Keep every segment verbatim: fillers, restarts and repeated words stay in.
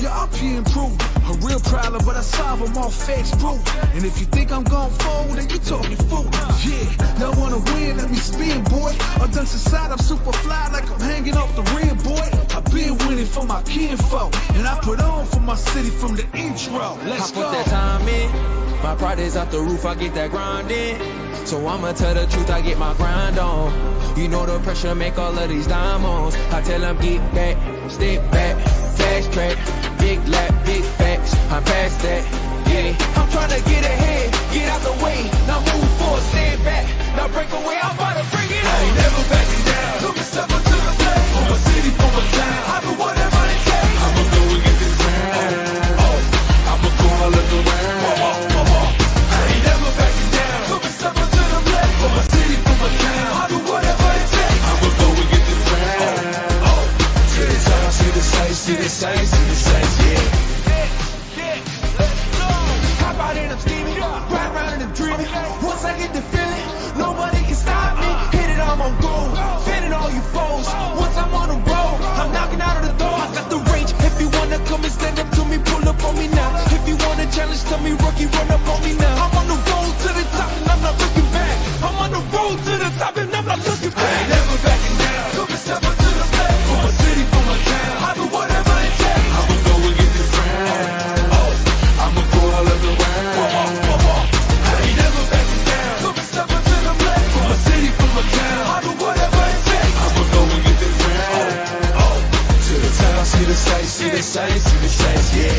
you're up here improving. A real problem, but I solve them all facts proof. And if you think I'm gon' fold, then you talking fool. Yeah, y'all wanna win, let me spin, boy. Or done society, I'm super fly like I'm hanging off the rim, boy. I've been winning for my kinfolk, and I put on for my city from the intro. Let's I go. put that time in. My pride is off the roof, I get that grind in. So I'ma tell the truth, I get my grind on. You know the pressure make all of these diamonds. I tell them get back, step back, fast track, big lap, big facts. I'm past that, yeah. I'm trying to get ahead, get out the way. Now move forward, stand back, now break away. I'm about to bring it on. I ain't never backing down. Took a step up to the plate. For my city, for my town. I do whatever it takes. I'ma go and get this crown. Oh, I'ma go all of the round. I ain't never backing down. Took a step up to the plate. For my city, for my town. I do whatever it takes. I'ma go and get this crown. Oh, to the top, see the sights, see the sights, see the sights, yeah. Hop out and I'm scheming, ride round and I'm dreaming. Once I get the feeling, nobody can stop me. Hit it, I'm on gold, fending all you foes. Once I'm on the road, I'm knocking out of the door. I got the range, if you wanna come and stand up to me, pull up on me now. If you wanna challenge, tell me rookie, run up on me now. I'm on the road to the top and I'm not looking back. I'm on the road to the top and I'm not looking back. I ain't never backing down, took a step up to the plate. For my city, for my town, I do whatever it takes. I'ma go and get this crown. Oh, I'ma go all of the round. I ain't never backing down, took a step up to the plate. For my city, for my town, I do whatever it takes. I'ma go and get this crown. Oh, to the top, see the sights, see the sights, see the sights, yeah.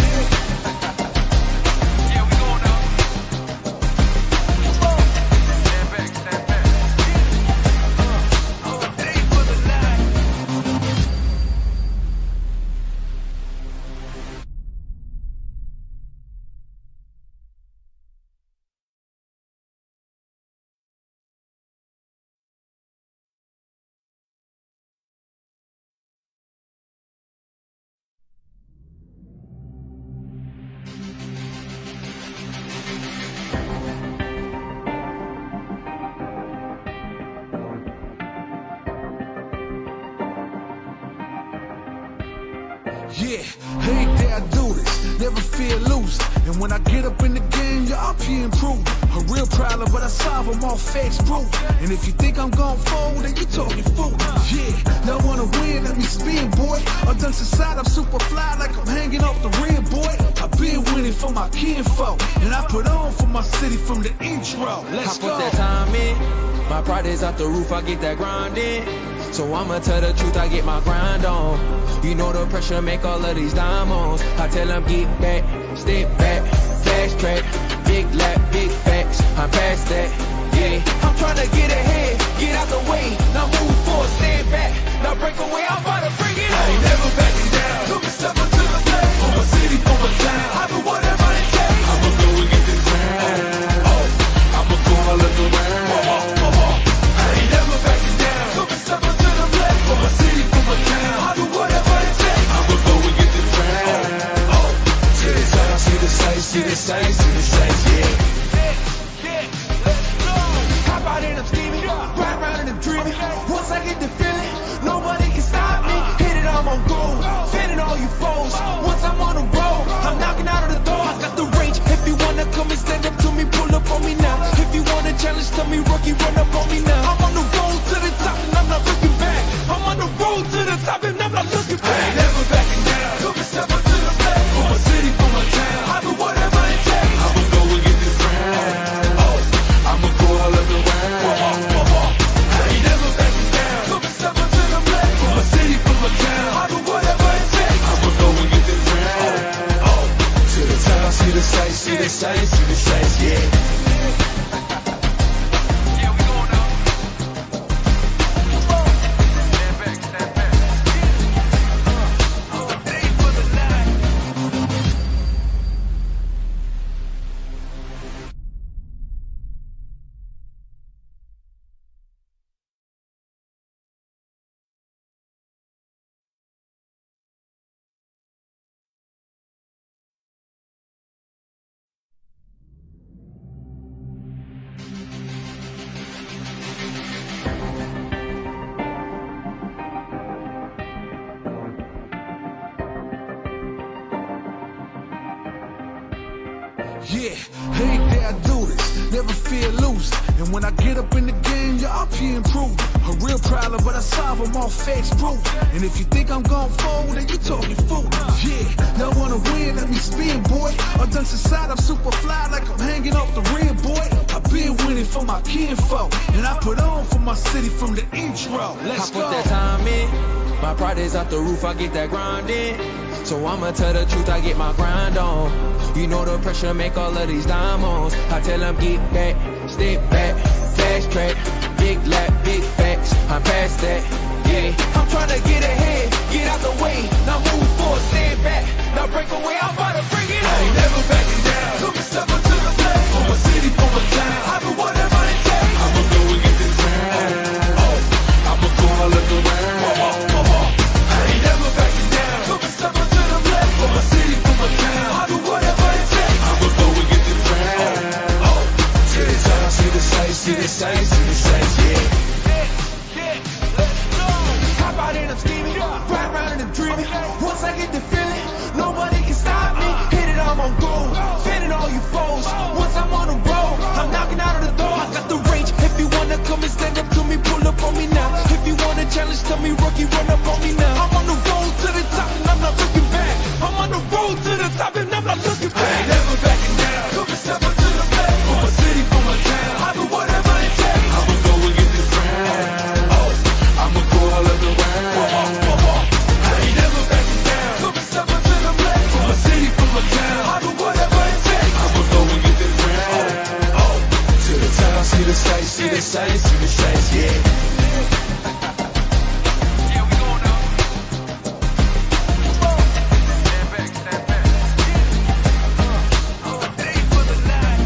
Yeah, every day I do this, never fear losing. And when I get up in the game, you're up here improving. A real problem, but I solve them all facts proof. And if you think I'm gon' fold, then you talking fool. Yeah, y'all wanna win, let me spin, boy. Or done society, I'm super fly like I'm hanging off the rim, boy. I've been winning for my kinfolk, and I put on for my city from the intro. Let's I go. put that time in. My pride is off the roof, I get that grind in. So I'ma tell the truth, I get my grind on. You know the pressure make all of these diamonds. I tell them get back, step back, fast track, big lap, big facts. I'm past that, yeah. I'm trying to get ahead, get out the way. Now move forward, stand back, now break away. I'm about to bring it on. I ain't never backing down. Took a step up to the plate. For my city, for my town. I do whatever it takes. I'ma go and get this crown. Oh, I'ma go all of the round. I ain't never backing down. Took a step up to the plate. For my city, for my town. I do whatever it takes. I'ma go and get this crown. Oh, to the top, see the sights, see the sights, see the sights, yeah. Hop out and I'm scheming, ride round and I'm dreaming. Once I get the feeling, nobody can stop me. Hit it, I'm on gold, fending all you foes. Once I'm on the road, I'm knocking out of the door. I got the range, if you wanna come and stand up to me, pull up on me now. If you wanna challenge, tell me rookie, run up on me now. I'm on the road to the top and I'm not looking back. I'm on the road to the top and I'm not looking back. I ain't never backing down, took a step up to the plate. For my city, for my town, I do whatever it takes. I'ma go and get this crown. Oh, I'ma go all of the round. I ain't never backing down, took a step up to the plate. For my city, for my town, I do whatever it takes. I'ma go and get this crown. Oh, to the top, see the sights, see the sights, see the sights, yeah. Yeah, ain't there I do this, never fear losing. And when I get up in the game, yeah, I'm here improving. A real problem, but I solve them all facts proven. And if you think I'm gon' fold, then you talking fool. Yeah, y'all wanna win, let me spin, boy. I done society, I'm super fly like I'm hanging off the rim, boy. I been winning for my kinfolk, and I put on for my city from the intro. Let's go. I put that time in, my pride is out the roof, I get that grind in. So I'ma tell the truth, I get my grind on. You know the pressure make all of these diamonds. I tell them get back, step back, fast track, big lap, big facts. I'm past that, yeah. I'm trying to get ahead, get out the way. Now move forward, stand back, now break away. I'm about to bring it on. I ain't never backing down. Took a step up to the plate. For my city, for my town. I do whatever it takes. I'ma go and get this crown. Oh, I'ma go all look around. Whoa, whoa, whoa, whoa. I ain't never backing down. Took a step up to the plate. For my city, for my town. I do whatever it takes. I'ma go and get this crown. Oh, to the top, see the sights, see the sights, see the sights, yeah. And I'm scheming, ride round and I'm dreaming. Once I get the feeling, nobody can stop me. Hit it, I'm on gold, fending all you foes. Once I'm on the road, I'm knocking out of the door. I got the range, if you wanna come and stand up to me, pull up on me now. If you wanna challenge, tell me rookie, run up on me now. I'm on the road to the top and I'm not looking back. I'm on the road to the top and I'm not looking back. I ain't never backing down, come and step up to the plate. For my city, for my town, I do whatever it takes. I'ma go and get this crown. Oh, I'ma go all of the way. See the sights, see the sights, see the sights, yeah. Yeah, we going now. Stand back, stand back. Uh, a day for the night.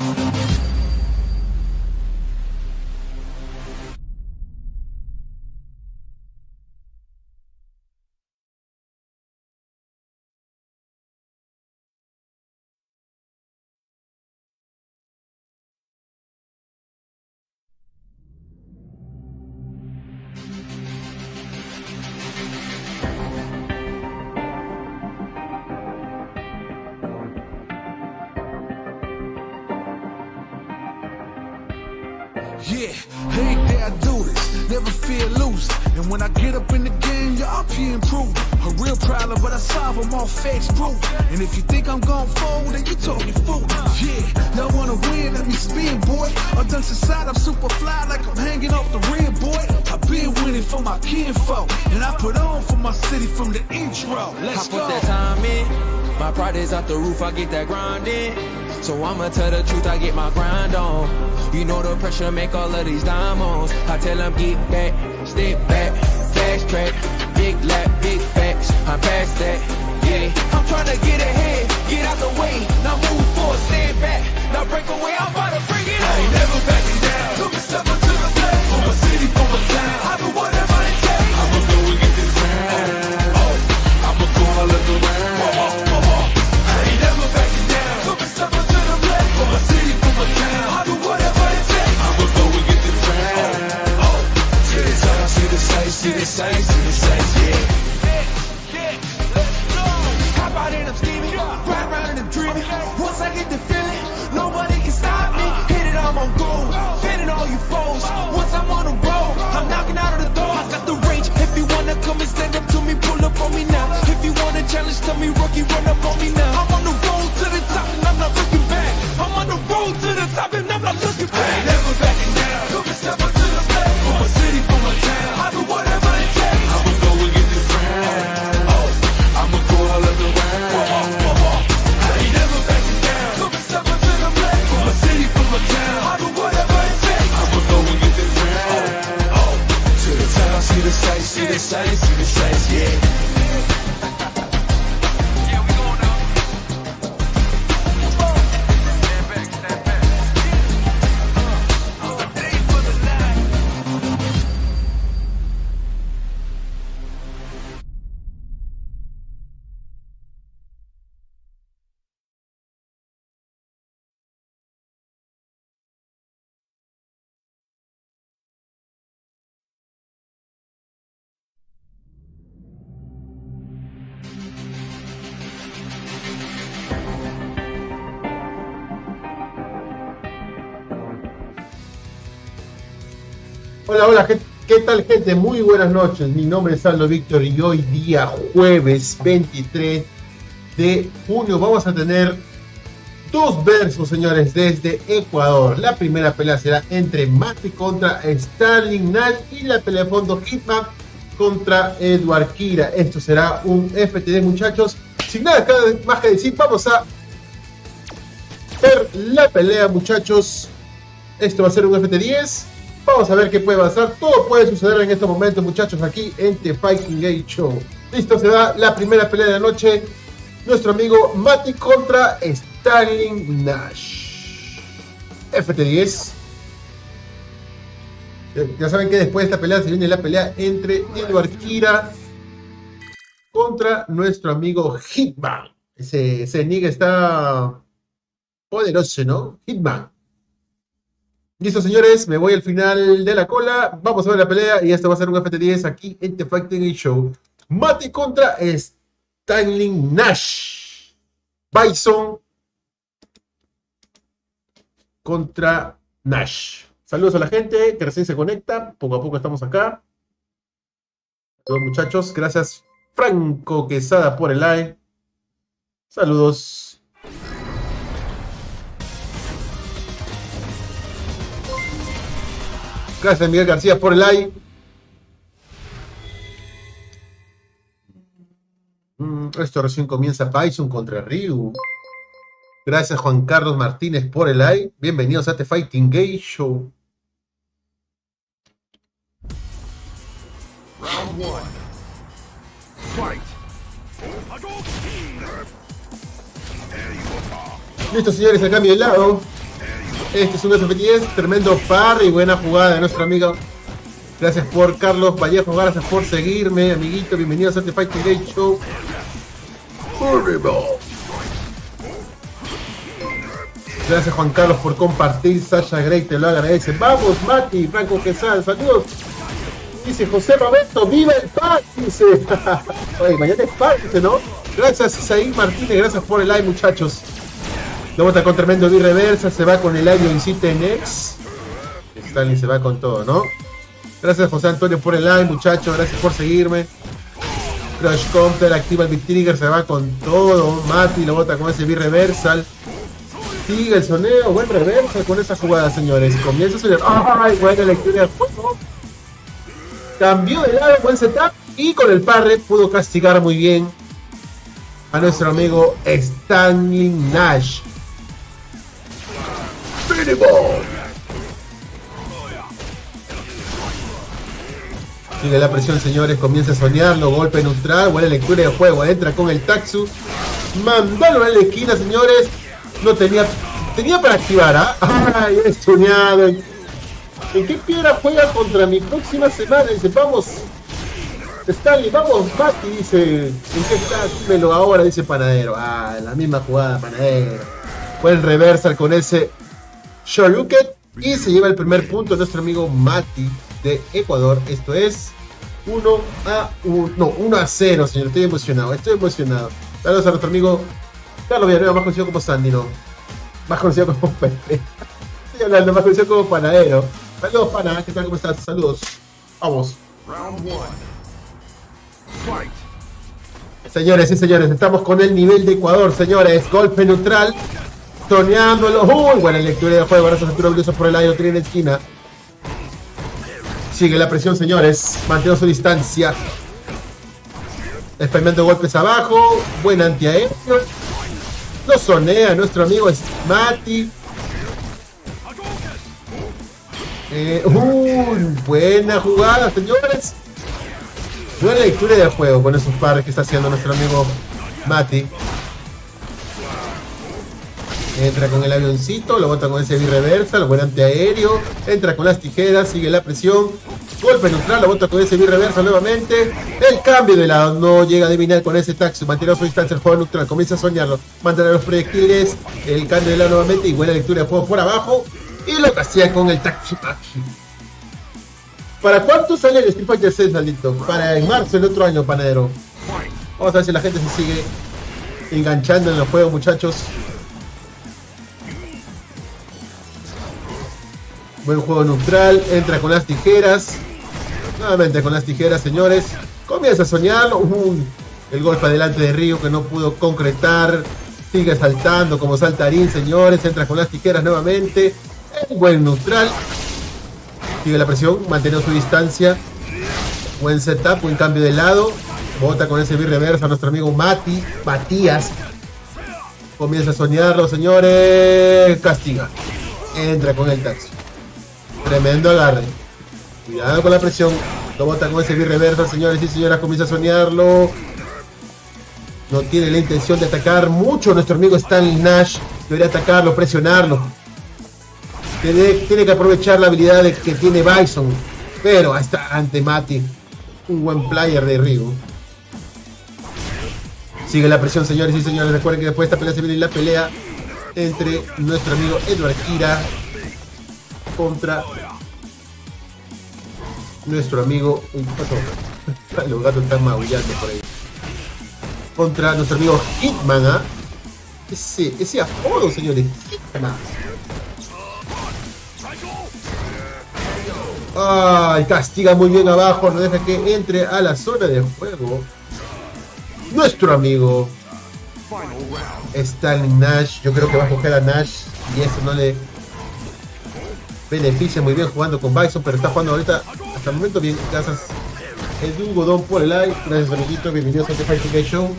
Yeah, ain't there I do this, never fear losing. And when I get up in the game, yeah, I'm here improving. A real problem, but I solve them all facts proven. And if you think I'm gon' fold, then you talking fool. Yeah, y'all wanna win, let me spin, boy. I done society, I'm super fly like I'm hanging off the rim, boy. I been winning for my kinfolk, and I put on for my city from the intro. Let's go. I put that time in, my pride is out the roof, I get that grind in. So I'ma tell the truth, I get my grind on. You know the pressure make all of these diamonds. I tell them get back, step back, fast track, big lap, big facts. I'm past that, yeah. I'm trying to get ahead, get out the way. Now move forward, stand back, now break away. I'm about to bring it on. I ain't never backing down. Took a step up to the plate. For my city, for my town. I do whatever it takes. I'ma go and get this crown. Oh, I'ma go all look around. Whoa, whoa, whoa, whoa. I ain't never backing down. Took a step up to the plate. For my city, for my town. I do whatever it takes. I'ma go and get this crown. Oh, to the top, see the sights, see the sights, see the sights, yeah. And I'm scheming, ride round and I'm dreaming. Once I get the feeling, nobody can stop me. Hit it, I'm on gold, fending all you foes. Once I'm on the road, I'm knocking out of the door. I got the range, if you wanna come and stand up to me, pull up on me now. If you wanna challenge, tell me rookie, run up on me now. I'm on the road to the top and I'm not looking back. I'm on the road to the top and I'm not looking back. I ain't never backing down, come and step up to the plate. For my city, for my town, I do whatever it takes. I'ma go and get this crown. Oh, I'ma go all of the way. See the sights, see the sights, see the sights, yeah. Yeah, we going Hola, hola, ¿qué tal, gente? Muy buenas noches. Mi nombre es Aldo Víctor y hoy día jueves veintitrés de junio vamos a tener dos versos, señores, desde Ecuador. La primera pelea será entre Mati contra Sterling Nash y la pelea de fondo Hitman contra Edward Kira. Esto será un F T D, muchachos. Sin nada más que decir, vamos a ver la pelea, muchachos. Esto va a ser un F T diez. Vamos a ver qué puede pasar. Todo puede suceder en estos momentos, muchachos, aquí en The Fighting Game Show. Listo, se da la primera pelea de la noche. Nuestro amigo Mati contra Sterling Nash. F T diez. Ya saben que después de esta pelea se viene la pelea entre Edward Kira contra nuestro amigo Hitman. Ese, ese nigga está poderoso, ¿no? Hitman. Listo, señores, me voy al final de la cola. Vamos a ver la pelea y esto va a ser un F T diez aquí en The Fighting Show. Mati contra Sterling Nash. Bison contra Nash. Saludos a la gente que recién se conecta. Poco a poco estamos acá. Saludos, muchachos. Gracias, Franco Quesada, por el like. Saludos. Gracias, Miguel García, por el like. Mm, esto recién comienza. Bison contra Ryu. Gracias, Juan Carlos Martínez, por el like. Bienvenidos a The Fighting Game Show. Round one. Fight. Listo, señores, a cambio de lado. Este es un F T diez, tremendo parry, buena jugada de nuestro amigo. Gracias por Carlos Vallejo, gracias por seguirme, amiguito. Bienvenidos a The Fighting Game Show. Gracias, Juan Carlos, por compartir. Sasha Grey te lo agradece. Vamos, Mati, Franco Quesada, saludos. Dice José Roberto, ¡viva el pack! Dice. Oye, mañana es pack, dice, ¿no? Gracias, Isaí Martínez, gracias por el like, muchachos. Luego está con tremendo B-reversa, se va con el año Incite Nex. Stalin se va con todo, ¿no? Gracias, José Antonio, por el like, muchachos. Gracias por seguirme. Crush Counter, activa el B-Trigger, se va con todo. Mati lo bota con ese B-reversal. Sigue el soneo, buen reversal con esa jugada, señores. Comienza a sonar. ¡Ay, buena lectura de juego! Cambió de lado, buen setup. Y con el parry pudo castigar muy bien a nuestro amigo Sterling Nash. Sigue la presión, señores, comienza a soñarlo, golpe neutral, buena lectura de juego, entra con el Tatsu, mandalo a la esquina, señores, no tenía, tenía para activar, ¿ah? ¿eh? Ay, he soñado, ¿en qué piedra juega contra mi próxima semana? Dice, vamos, Stanley, vamos, Mati, dice, ¿en qué está? Dímelo ahora, dice Panadero. Ah, la misma jugada, Panadero. Buen reversal con ese Shoryuken y se lleva el primer punto nuestro amigo Mati de Ecuador. Esto es uno a uno, no, uno a cero, señor. Estoy emocionado, estoy emocionado. Saludos a nuestro amigo Carlos Villanueva, más conocido como Sandy, ¿no? Más conocido como Pepe. Estoy hablando, más conocido como Panadero. Saludos, Pana, ¿qué tal? ¿Cómo estás? Saludos. Vamos. Round one. Fight. Señores y señores, estamos con el nivel de Ecuador, señores. Golpe neutral. Toneándolo. Uy, buena lectura de juego. Gracias a Arturo Bluso por el aire. Tiene en la esquina. Sigue la presión, señores. Mantiene su distancia. Spameando golpes abajo. Buen antiaéreo. Lo sonea nuestro amigo Mati. Eh, uy, buena jugada, señores. Buena lectura de juego con esos pares que está haciendo nuestro amigo Mati. Entra con el avioncito, lo bota con ese B-reversal, buen antiaéreo. Entra con las tijeras, sigue la presión. Golpe neutral, lo bota con ese B-reversal nuevamente. El cambio de lado, no llega a adivinar con ese Tatsu. Mantiene su distancia el juego neutral, comienza a soñarlo. Mantener los proyectiles, el cambio de lado nuevamente y buena lectura de juego por abajo. Y lo hacía con el Tatsu. ¿Para cuánto sale el Street Fighter seis, Aldito? Para en marzo del otro año, Panadero. Vamos a ver si la gente se sigue enganchando en los juegos, muchachos. Buen juego neutral. Entra con las tijeras. Nuevamente con las tijeras, señores. Comienza a soñarlo. Uh, el golpe adelante de Ryu que no pudo concretar. Sigue saltando como saltarín, señores. Entra con las tijeras nuevamente. Un buen neutral. Sigue la presión. Mantener su distancia. Buen setup. Buen cambio de lado. Bota con ese B-reverse a nuestro amigo Mati. Matías. Comienza a soñarlo, señores. Castiga. Entra con el taxi. Tremendo agarre. Cuidado con la presión. Lo bota con ese B-reverse, señores y señoras. Comienza a soñarlo. No tiene la intención de atacar mucho nuestro amigo Stanley Nash. Debería atacarlo, presionarlo. Tiene, tiene que aprovechar la habilidad de, que tiene Bison. Pero hasta ante Mati. Un buen player de Ryu. Sigue la presión, señores y señores. Recuerden que después de esta pelea se viene la pelea entre nuestro amigo Edward Kira contra nuestro amigo... Uy, ¿qué pasó? Los gatos están maullando por ahí. Contra nuestro amigo Hitman, ¿ah? ¿eh? Ese, ese apodo, señores. Hitman. Ay, castiga muy bien abajo. No deja que entre a la zona de juego nuestro amigo Stanley Nash. Yo creo que va a coger a Nash y eso no le beneficia muy bien jugando con Bison, pero está jugando ahorita hasta el momento bien. Gracias Edu Godón por el like. Gracias, amiguito. Bienvenidos a The Fighting Game Show.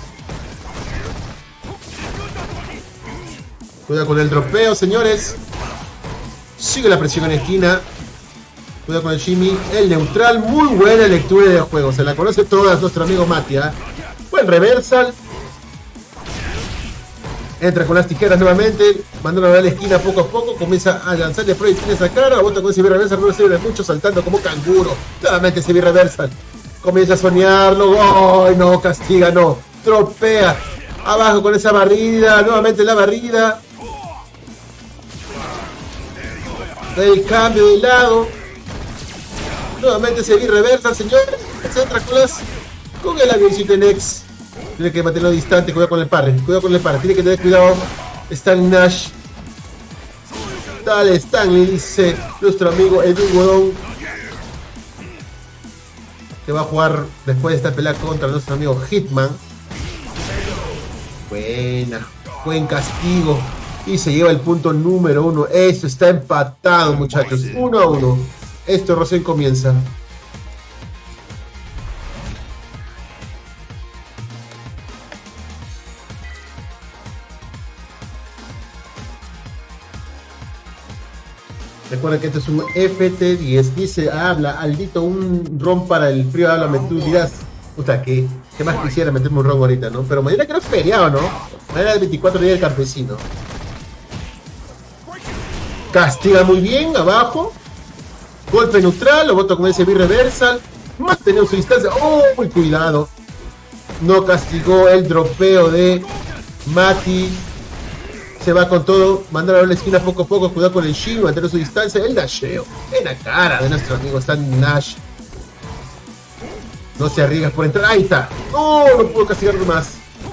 Cuidado con el dropeo, señores. Sigue la presión en la esquina. Cuidado con el Jimmy. El neutral. Muy buena lectura de juego. Se la conoce todas nuestro amigo Matia. Buen reversal. Entra con las tijeras nuevamente. Mandándolo a la esquina poco a poco. Comienza a lanzarle proyectiles a cara. Bota con ese reversal. No sirve mucho. Saltando como canguro. Nuevamente ese reversal. Comienza a soñarlo. ¡Ay, no! Castiga, no. Tropea. Abajo con esa barrida. Nuevamente la barrida. El cambio de lado. Nuevamente ese reversal, señores. Se entra con las. Con el avioncito en X. Tiene que mantenerlo distante. Cuidado con el parry. Cuidado con el parry. Tiene que tener cuidado. Stanley Nash. Dale, Stanley, dice nuestro amigo Edu Godón. Que va a jugar después de esta pelea contra nuestro amigo Hitman. Buena. Buen castigo. Y se lleva el punto número uno. Esto está empatado, muchachos. Uno a uno. Esto recién comienza. Recuerda que esto es un F T diez. Dice, habla, Aldito, un ron para el frío. Háblame, tú dirás. Puta, ¿qué, qué más quisiera meterme un ron ahorita, ¿no? Pero mañana creo que es feriado, ¿no? Mañana es el veinticuatro día del campesino. Castiga muy bien, abajo. Golpe neutral, lo boto con ese B-reversal. Mantener su distancia. ¡Oh, muy cuidado! No castigó el dropeo de Mati. Se va con todo. Mandarlo a la esquina poco a poco. Cuidado con el Shin. Mantener su distancia. El dasheo en la cara de nuestro amigo Stanley Nash. No se arriesga por entrar. Ahí está. ¡Oh, no puedo castigarlo más!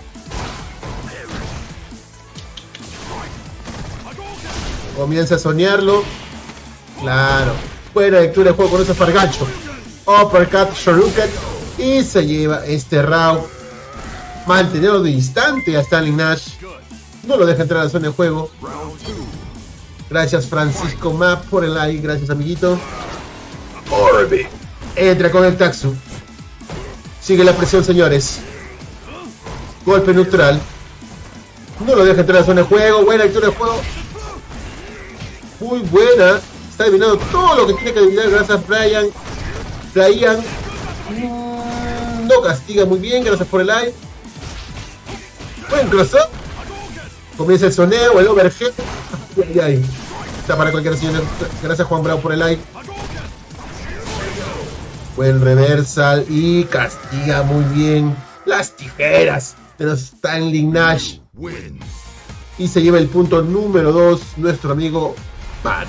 Comienza a soñarlo. Claro. Buena lectura de juego con ese fargacho. Uppercut, Shoryuken. Y se lleva este round. Mantenerlo distante a Stanley Nash. No lo deja entrar a la zona de juego. Gracias Francisco Map por el like. Gracias, amiguito. Orbe. Entra con el Tatsu. Sigue la presión, señores. Golpe neutral. No lo deja entrar a la zona de juego. Buena lectura de juego. Muy buena. Está adivinando todo lo que tiene que adivinar. Gracias, Brian. Brian. No castiga muy bien. Gracias por el like. Buen cross-up. Comienza el soneo, el overhead. Ay, ay. Está para cualquier señor. Gracias, Juan Bravo, por el like. Buen reversal. Y castiga muy bien las tijeras de los Stanley Nash. Y se lleva el punto número dos nuestro amigo Matt.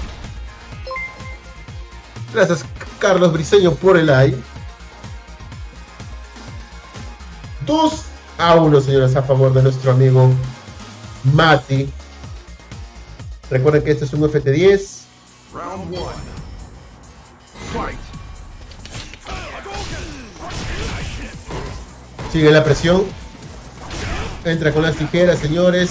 Gracias, Carlos Briseño, por el like. dos a uno, señores, a favor de nuestro amigo Mati. Recuerden que este es un F T diez. Round one. Fight. Sigue la presión. Entra con las tijeras, señores.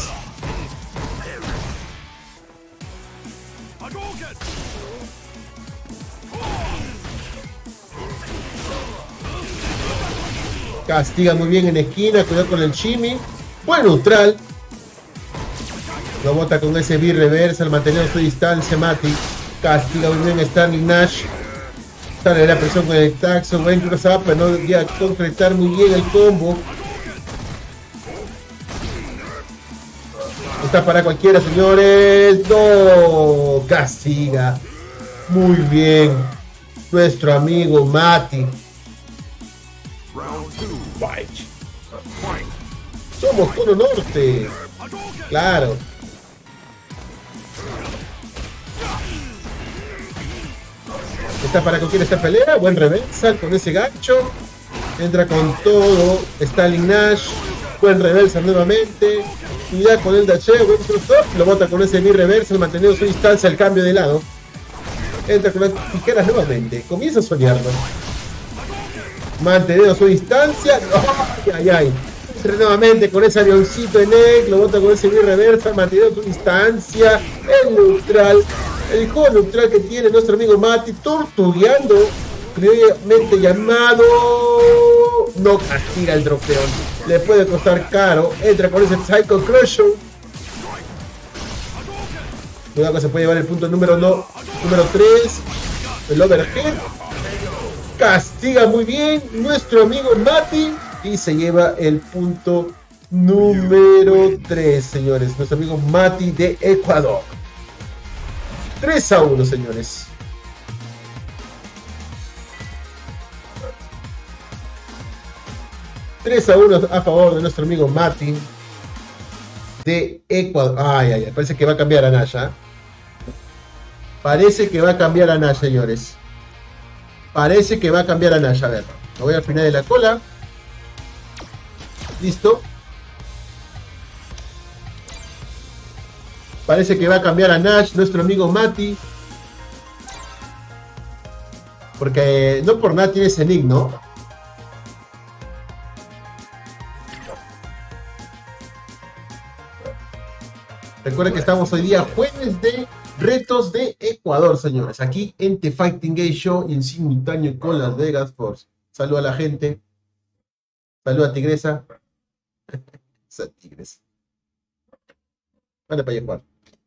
Castiga muy bien en esquina. Cuidado con el shimmy. Buen neutral. Lo bota con ese B-reverse al mantener su distancia. Mati castiga muy bien a Sterling Nash. Sale la presión con el taxo. Buen cross up, pero no llega a concretar muy bien el combo. Está para cualquiera, señores. No, castiga muy bien nuestro amigo Mati. Fight. Somos Cono Norte. Claro. Está para cualquiera esta pelea. Buen reversal con ese gancho. Entra con todo Sterling Nash. Buen reversal nuevamente. Y ya con el dasheo, buen cross-up. Lo bota con ese B-reversal, manteniendo su distancia al cambio de lado. Entra con las tijeras nuevamente. Comienza a soñarlo. Manteniendo su distancia. Ay, ay, ay. Entra nuevamente con ese avioncito en egg. Lo bota con ese B-reversal, manteniendo su distancia. El neutral. El juego neutral que tiene nuestro amigo Mati, tortugueando, criollamente llamado. No castiga el dropdown. Le puede costar caro. Entra con ese Psycho Crusher. Cuidado que se puede llevar el punto número, no, número tres. El overhead. Castiga muy bien nuestro amigo Mati. Y se lleva el punto número tres, señores. Nuestro amigo Mati de Ecuador. tres a uno, señores. tres a uno a favor de nuestro amigo Mati de Ecuador. Ay, ay, ay. Parece que va a cambiar a Nasha. Parece que va a cambiar a Nasha, señores. Parece que va a cambiar a Nasha. A ver, lo voy al final de la cola. Listo. Parece que va a cambiar a Nash, nuestro amigo Mati. Porque no por nada tiene ese nick, ¿no? Recuerden que estamos hoy día jueves de retos de Ecuador, señores. Aquí en The Fighting Game Show y en simultáneo con Las Vegas Force. Saluda a la gente. Saluda a Tigresa. Esa Tigresa. Anda para allá, Juan.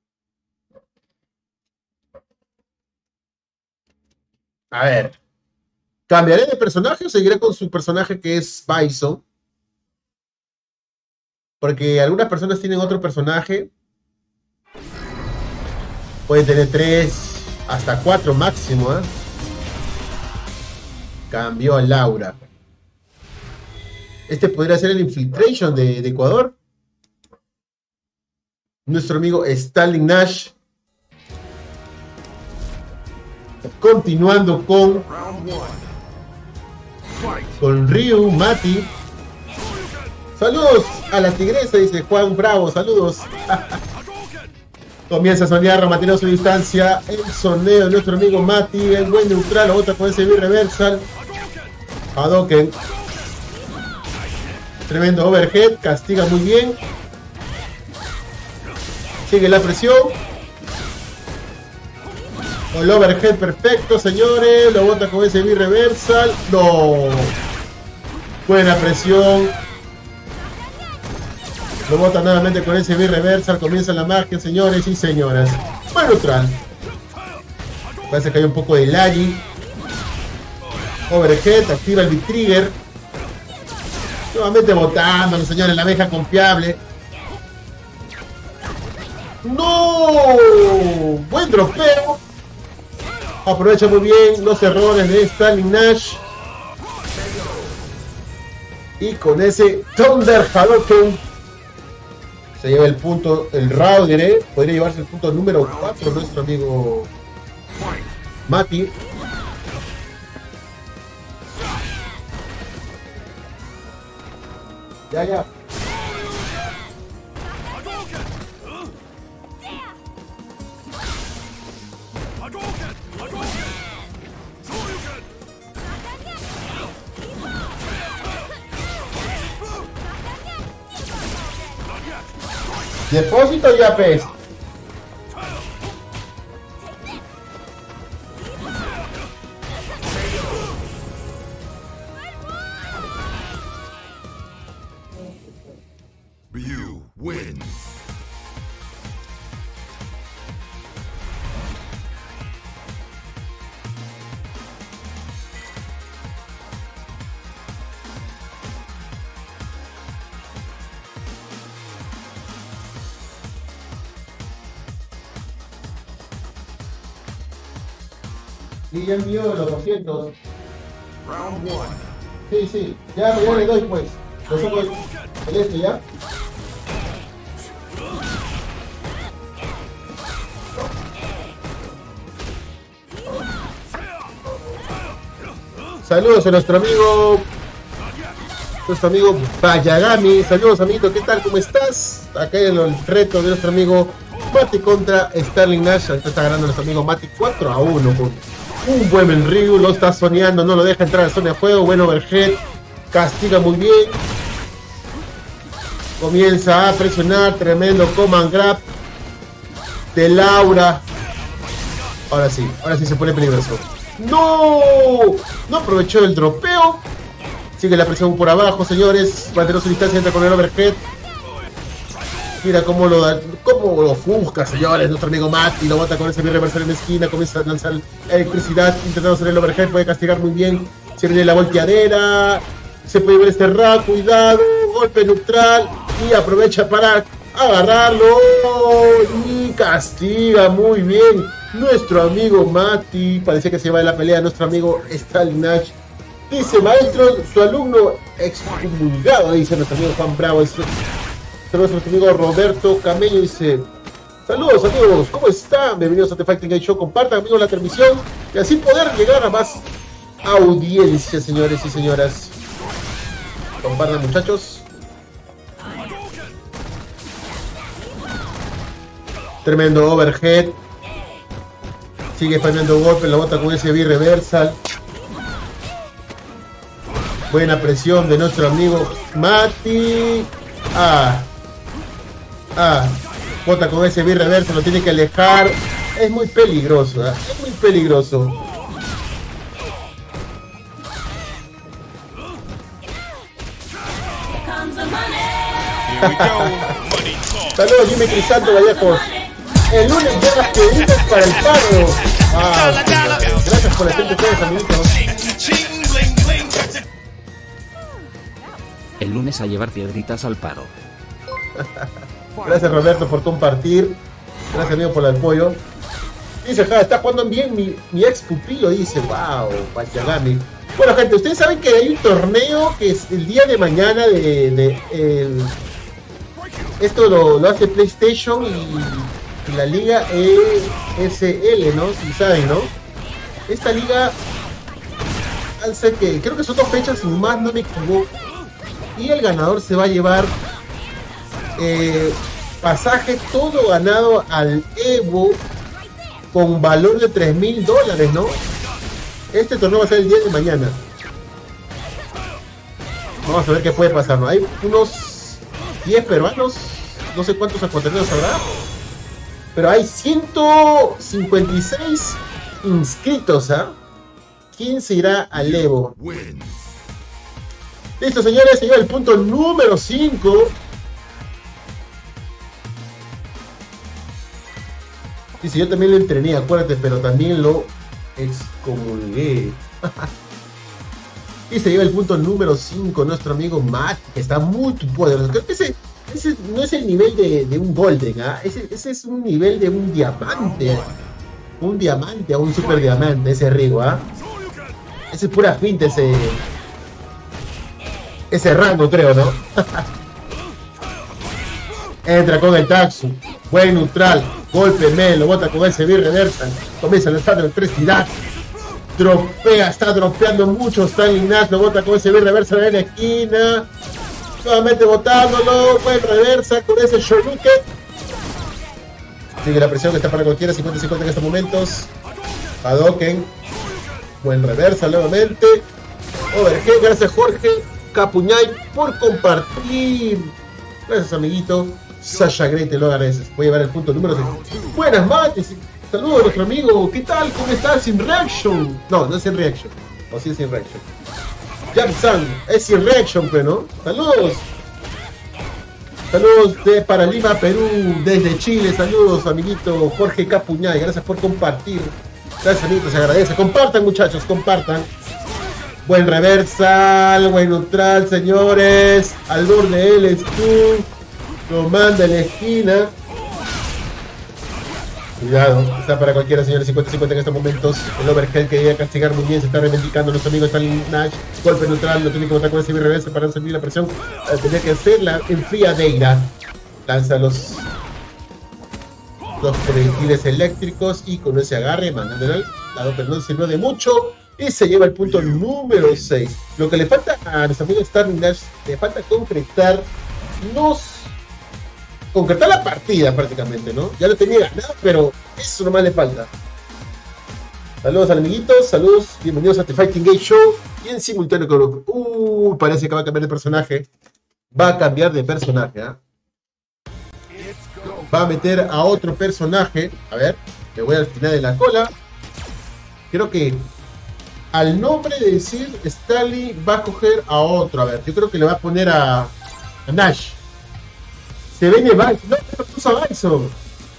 A ver. ¿Cambiaré de personaje o seguiré con su personaje que es Bison? Porque algunas personas tienen otro personaje. Pueden tener tres, hasta cuatro máximo, ¿eh? Cambió a Laura. Este podría ser el Infiltration de, de Ecuador. Nuestro amigo Sterling Nash. Continuando con Con Ryu, Mati. Saludos a la Tigresa, dice Juan Bravo, saludos. Comienza a soñar, manteniendo su distancia. El soneo de nuestro amigo Mati. El buen neutral, otra con ese B-reversal. Hadouken. Tremendo overhead, castiga muy bien. Sigue la presión. El overhead perfecto, señores. Lo bota con ese B-reversal. No. Buena presión. Lo bota nuevamente con ese B-reversal. Comienza la magia, señores y señoras. Buen neutral. Parece que hay un poco de laggy. Overhead, activa el B-trigger. Nuevamente botando, señores, la abeja confiable. ¡No! Buen dropeo. Aprovecha muy bien los errores de Sterling Nash. Y con ese Thunder Hadouken se lleva el punto, el Rauder, ¿eh? Podría llevarse el punto número cuatro nuestro amigo Mati. Ya, ya. Depósito ya, pez. You win. Y ya envió los doscientos. Round one. Sí, sí. Ya, ya le doy pues. Nosotros, el este ya. Saludos a nuestro amigo, nuestro amigo Bayagami. Saludos, amiguito, ¿qué tal? ¿Cómo estás? Acá en el reto de nuestro amigo Mati contra Sterling Nash. Ahorita está ganando nuestro amigo Mati cuatro a uno con un buen Ryu. Lo está soñando, no lo deja entrar a la zona de juego. Buen overhead, castiga muy bien. Comienza a presionar, tremendo command grab de Laura. Ahora sí, ahora sí se pone peligroso. ¡No! No aprovechó el dropeo. Sigue la presión por abajo, señores. Mantener su distancia, entra con el overhead. Mira cómo lo da, cómo lo ofusca, señores. Nuestro amigo Mati lo bota con ese bien reversal en la esquina. Comienza a lanzar electricidad, intentando hacer el overhead. Puede castigar muy bien. Se viene la volteadera. Se puede ver este rap, cuidado. Golpe neutral. Y aprovecha para agarrarlo. Y castiga muy bien. Nuestro amigo Mati, parece que se va de la pelea. Nuestro amigo Sterling Nash dice: maestro, su alumno excomulgado, dice nuestro amigo Juan Bravo. Saludos a nuestro amigo Roberto Cameño, dice: saludos amigos, ¿cómo están? Bienvenidos a The Fighting Game Show. Compartan, amigos, la transmisión y así poder llegar a más audiencia, señores y señoras. Compartan, muchachos. Tremendo overhead. Sigue fallando golpe, la bota con ese B-reversal. Buena presión de nuestro amigo Mati. Ah. Ah. Bota con ese B-reversal, lo tiene que alejar. Es muy peligroso, ¿eh? Es muy peligroso. Saludos, Jimmy Crisanto Vallejos. El lunes ya las piedritas para el paro. Ah, gracias por la gente, ustedes, amiguitos. El lunes a llevar piedritas al paro. Gracias, Roberto, por compartir. Gracias, amigo, por el apoyo. Dice, ja, está jugando bien mi, mi ex pupilo. Dice, wow, Bayagami. Bueno, gente, ustedes saben que hay un torneo que es el día de mañana de... de el... Esto lo, lo hace PlayStation y... la liga E S L, ¿no? Si saben, ¿no? Esta liga hace que, creo que son dos fechas, sin más no me equivoco, y el ganador se va a llevar eh, pasaje todo ganado al Evo con valor de tres mil dólares, ¿no? Este torneo va a ser el día de mañana. Vamos a ver qué puede pasar, ¿no? Hay unos diez peruanos, no sé cuántos acuatorianos habrá, pero hay ciento cincuenta y seis inscritos, ¿ah? ¿eh? ¿Quién se irá al Evo? Listo, señores, se lleva el punto número cinco. Dice, yo también lo entrené, acuérdate, pero también lo excomulgué. Y se lleva el punto número cinco, nuestro amigo Matt, que está muy poderoso. Creo que ese... Ese no es el nivel de, de un Golden, ¿ah? ese, ese es un nivel de un diamante. Un diamante a un super diamante, ese Rigo, ¿ah? Ese es pura finta, ese... Ese rango, creo, ¿no? Entra con el Taxu. Buen neutral. Golpe, me lo bota con ese B-reversal. Comienza a lanzar electricidad. Dropea, está dropeando mucho. Sterling Nash lo bota con ese B-reversal en la esquina. Nuevamente botándolo, buen reversa con ese Shoryuken. Sigue la presión que está para cualquiera, cincuenta cincuenta en estos momentos. Hadoken. Buen reversa nuevamente. Overhead, gracias Jorge Capuñay por compartir. Gracias, amiguito. Sasha Grey te lo agradeces. Voy a llevar el punto número seis. Buenas mates. Saludos a nuestro amigo. ¿Qué tal? ¿Cómo estás? Sin reaction. No, no es sin reaction. O sí es sin reaction. Jack-san. Es sin reaction, pero ¿no? Saludos. Saludos de para Lima, Perú. Desde Chile. Saludos, amiguito Jorge Capuñay. Gracias por compartir. Gracias, amiguitos. Se agradece. Compartan, muchachos. Compartan. Buen reversal. Buen neutral, señores. Al borde él, tú. Lo manda en la esquina. Cuidado, está para cualquiera, señores. cincuenta cincuenta en estos momentos. El overhead que iba a castigar muy bien. Se está reivindicando nuestro amigo Stalin Nash. Golpe neutral, lo tiene que botar con ese reversa para servir la presión. Tenía que hacerla enfriadeira. Lanza los Dos proyectiles eléctricos y con ese agarre mandando al lado, pero no sirvió de mucho. Y se lleva el punto número seis. Lo que le falta a nuestro amigo Stalin Nash, le falta concretar nos concretar la partida prácticamente, ¿no? Ya lo tenía ganado, pero eso nomás le falta. Saludos amiguitos, saludos, bienvenidos a The Fighting Game Show. Y en simultáneo con... Uh, parece que va a cambiar de personaje. Va a cambiar de personaje, ¿eh? Va a meter a otro personaje. A ver, me voy al final de la cola. Creo que al nombre de decir Stalin va a coger a otro. A ver, yo creo que le va a poner a, a Nash. Se viene Bison. No, ya puso a Bison.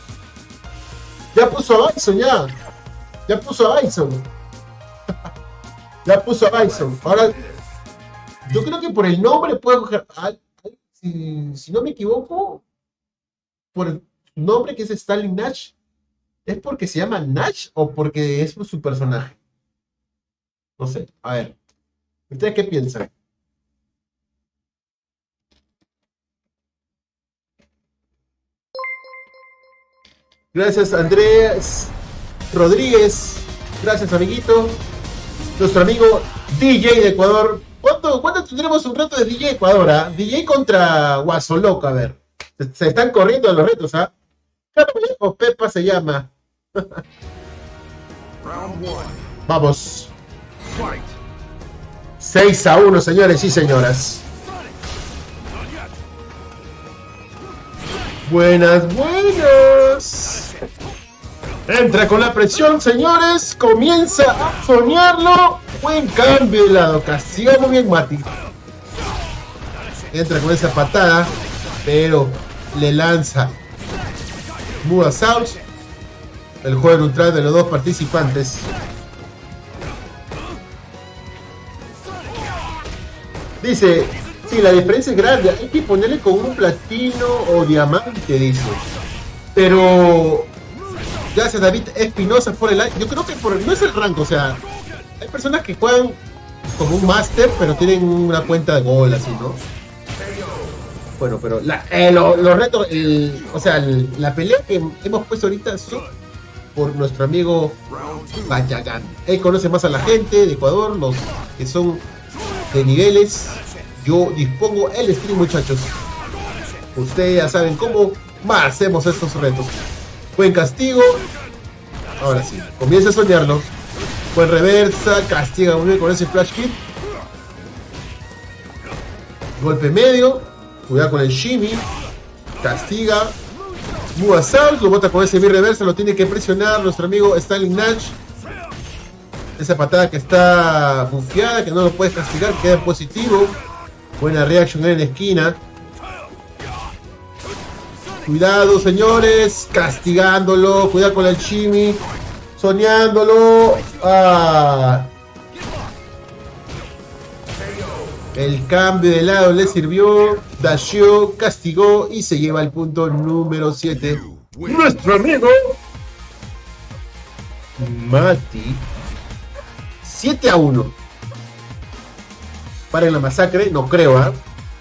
Ya puso a Bison, ya. Ya puso a Bison. Ya puso a Bison. Ahora, yo creo que por el nombre puede coger. A, si, si no me equivoco, por el nombre que es Stalin Nash, ¿es porque se llama Nash o porque es su personaje? No sé. A ver. ¿Ustedes qué piensan? Gracias Andrés Rodríguez. Gracias amiguito. Nuestro amigo D J de Ecuador. ¿Cuánto, cuánto tendremos un reto de D J Ecuador? ¿Ah? D J contra Guasoloco, a ver. Se, se están corriendo los retos, ¿ah? ¿eh? O Pepa se llama. Vamos. seis a uno, señores y señoras. Buenas, buenas. Entra con la presión, señores. Comienza a soñarlo. Buen cambio de lado. Castiga muy bien, Mati. Entra con esa patada, pero le lanza Muda South. El juego neutral de los dos participantes. Dice, sí, la diferencia es grande. Hay que ponerle con un platino o diamante, dice. Pero gracias David Espinosa por el... Yo creo que por no es el rango, o sea, hay personas que juegan como un máster, pero tienen una cuenta de gol, así, ¿no? Bueno, pero la, eh, lo, los retos, el, o sea, el, la pelea que hemos puesto ahorita son por nuestro amigo Bayagán. Él conoce más a la gente de Ecuador, los que son de niveles. Yo dispongo el stream, muchachos. Ustedes ya saben cómo más hacemos estos retos. Buen castigo. Ahora sí, comienza a soñarlo. Buen reversa, castiga muy bien con ese flash kick. Golpe medio. Cuidado con el shimmy. Castiga. Muda South, lo bota con ese reversa. Lo tiene que presionar nuestro amigo Stalin Nash. Esa patada que está bufiada, que no lo puedes castigar, queda en positivo. Buena reaction en la esquina. Cuidado, señores. Castigándolo. Cuidado con el shimmy. Soñándolo. Ah. El cambio de lado le sirvió. Dashió, castigó y se lleva el punto número siete. Nuestro amigo Mati. siete a uno. Paren la masacre, no creo, ¿ah? ¿eh?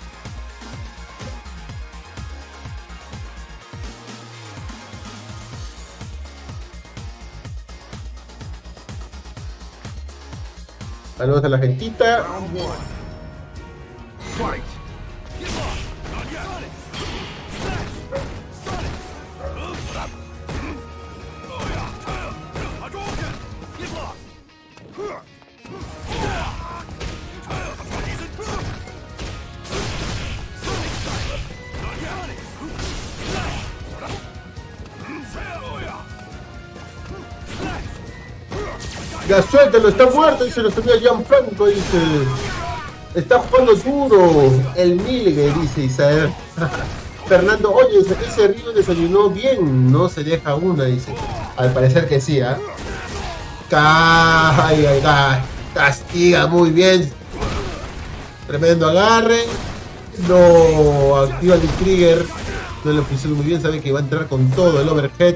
Saludos a la gentita. Ya suéltalo, está muerto, dice nuestro amigo Gianfranco, dice. Está jugando duro. El Milgue, dice Isael. Fernando, oye, ese Río desayunó bien, no se deja una, dice. Al parecer que sí, ¿ah? ¿eh? Ay, ay, ay. Castiga muy bien. Tremendo agarre. No, activa el trigger. No lo pusieron muy bien, sabe que va a entrar con todo el overhead.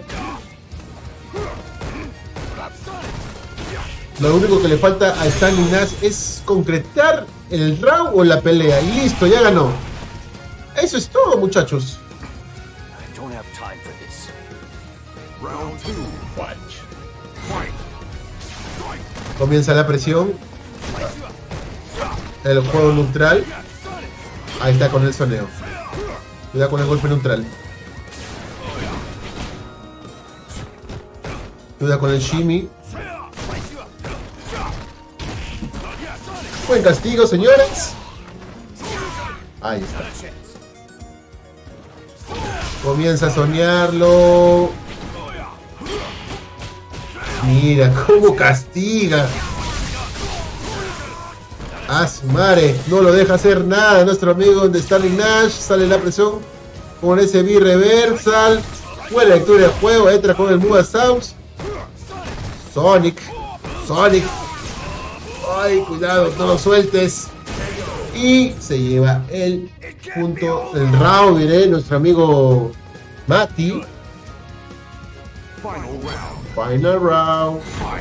Lo único que le falta a Stanley Nash es concretar el round o la pelea. Y listo, ya ganó. Eso es todo, muchachos. Comienza la presión. El juego neutral. Ahí está con el soneo. Cuidado con el golpe neutral. Cuidado con el shimmy. Buen castigo, señores. Ahí está. Comienza a soñarlo. Mira cómo castiga. A su madre. No lo deja hacer nada. Nuestro amigo de Stanley Nash. Sale la presión con ese B-Reversal. Buena lectura de juego. Entra con el Move Sounds. Sonic. Sonic. Ay, cuidado, no lo sueltes. Y se lleva el punto, el round, diré, nuestro amigo Mati. Final round.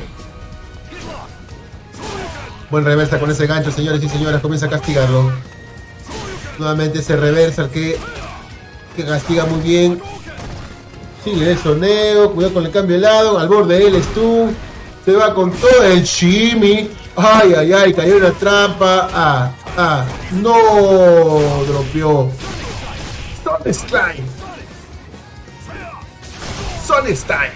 Buen reversa con ese gancho, señores y señoras. Comienza a castigarlo. Nuevamente ese reversa que, que castiga muy bien. Sigue el soneo. Cuidado con el cambio de lado. Al borde de él, Stu. Se va con todo el shimmy. Ay, ay, ay, cayó en la trampa. Ah, ah, no, dropeó. Sonestein. Sonestein.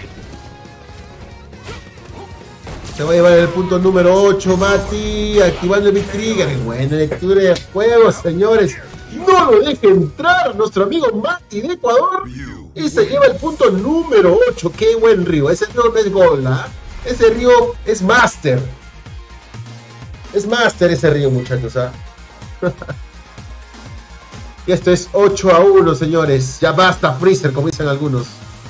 Se va a llevar el punto número ocho, Mati. Activando el Big Trigger. Buena lectura de juego, señores. No lo deje entrar nuestro amigo Mati de Ecuador. Y se lleva el punto número ocho. Qué buen río. Ese río no es gol, ¿ah? Ese río es master. Es master ese río, muchachos, ¿ah? Y esto es ocho a uno, señores. Ya basta, Freezer, como dicen algunos.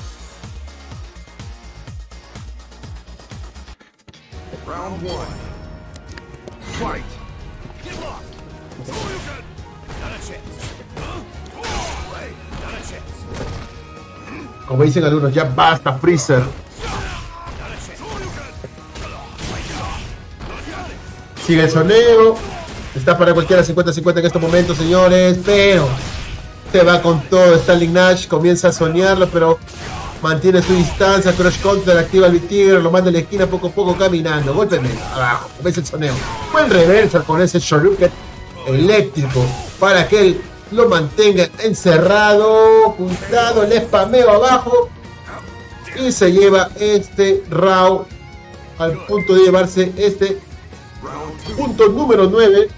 Round one. Fight. Como dicen algunos, ya basta, Freezer. Sigue el soneo. Está para cualquiera cincuenta cincuenta en estos momentos, señores. Pero se va con todo. Stanley Nash comienza a soñarlo, pero mantiene su distancia. Crush Counter, activa el Tigre, lo manda a la esquina poco a poco caminando. Golpe medio, abajo. ¿Ves el soneo? Buen reversal con ese Shoryuken eléctrico para que él lo mantenga encerrado. Cuidado, el spameo abajo. Y se lleva este round al punto de llevarse este punto número nueve.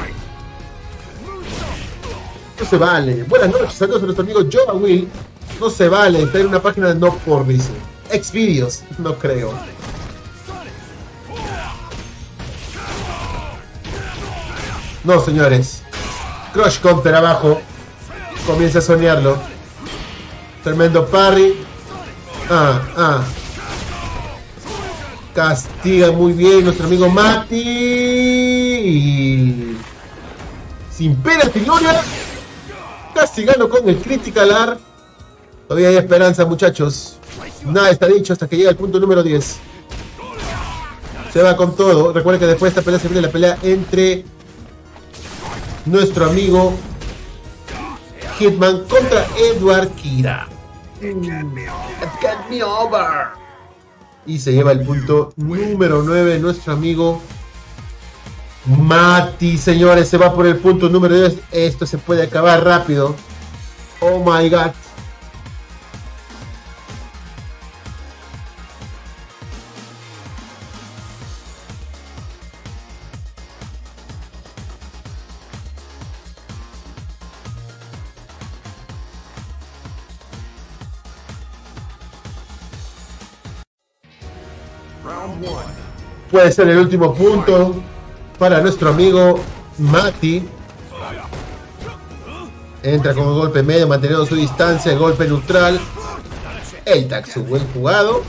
No se vale. Buenas noches, saludos a nuestro amigo Joa Will. No se vale, está en una página de no por, dice. Xvideos, no creo. No, señores. Crush Counter abajo. Comienza a soñarlo. Tremendo parry. Ah, ah. Castiga muy bien nuestro amigo Mati. Y... sin pena ni gloria. Castigando con el Critical Art. Todavía hay esperanza, muchachos. Nada está dicho hasta que llega el punto número diez. Se va con todo. Recuerden que después de esta pelea se viene la pelea entre nuestro amigo Hitman contra Edward Kira. It got me over. Y se lleva el punto número nueve nuestro amigo Mati, señores. Se va por el punto número diez. Esto se puede acabar rápido. Oh my god. Round one. Puede ser el último punto para nuestro amigo Mati. Entra con el golpe medio, manteniendo su distancia, el golpe neutral. El Tatsu, buen jugado.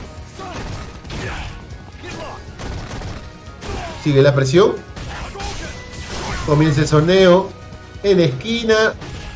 Sigue la presión. Comienza el soneo en esquina.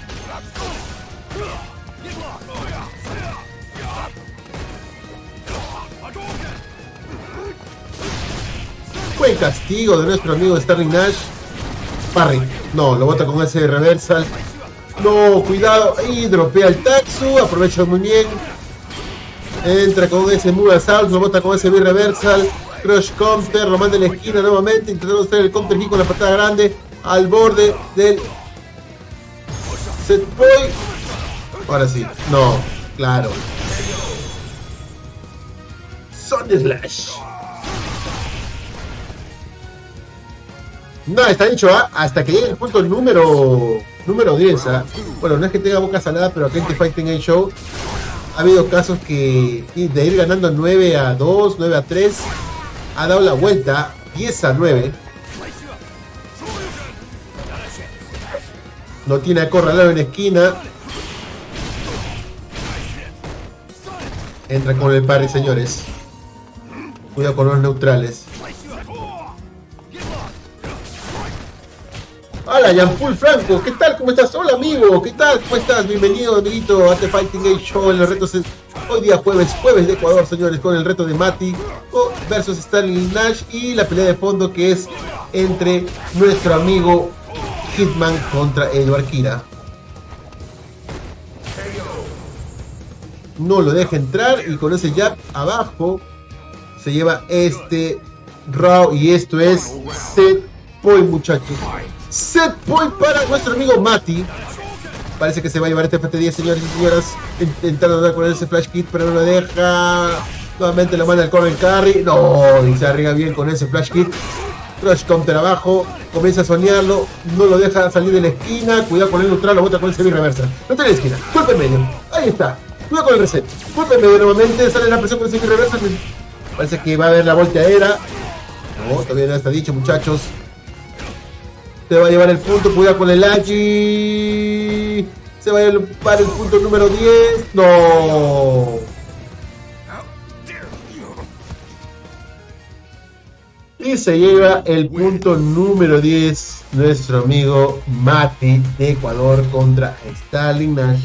Buen castigo de nuestro amigo Sterling Nash. Parry. No, lo bota con ese reversal. No, cuidado. Y dropea el Tatsu. Aprovecha muy bien. Entra con ese move assault. Lo bota con ese reversal. Crush counter. Lo manda en la esquina nuevamente. Intentando hacer el counter hit con la patada grande. Al borde del set point. Ahora sí. No, claro. Son Slash. No, está dicho, ¿eh? Hasta que llegue el punto número número diez. ¿eh? Bueno, no es que tenga boca salada, pero aquí en The Fighting Game Show ha habido casos que de ir ganando nueve a dos, nueve a tres, ha dado la vuelta diez a nueve. No tiene acorralado en esquina. Entra con el parry, señores. Cuidado con los neutrales. Hola, Jean-Paul Franco, ¿qué tal? ¿Cómo estás? Hola, amigo, ¿qué tal? ¿Cómo estás? Bienvenido, amiguito, a The Fighting Game Show. En los retos hoy día jueves, jueves de Ecuador, señores, con el reto de Mati versus Sterling Nash y la pelea de fondo que es entre nuestro amigo Hitman contra Edward Kira. No lo deja entrar y con ese jab abajo se lleva este round y esto es set point, muchachos. Set point para nuestro amigo Mati. Parece que se va a llevar este F T diez, señores y señoras. Intentando dar con ese flash kit, pero no lo deja. Nuevamente lo manda el corner carry. No, y se arriesga bien con ese flash kit. Crush counter abajo. Comienza a soñarlo. No lo deja salir de la esquina. Cuidado con el neutral. Lo bota con el semi reversa. No está en la esquina. Golpe medio. Ahí está. Cuidado con el reset. Golpe medio nuevamente. Sale la presión con el semi reversa. Parece que va a haber la volteadera. No, todavía no está dicho, muchachos. Se va a llevar el punto, cuidado con el Hachi. Se va a llevar el punto número diez. No. Y se lleva el punto número diez nuestro amigo Mati de Ecuador contra Sterling Nash.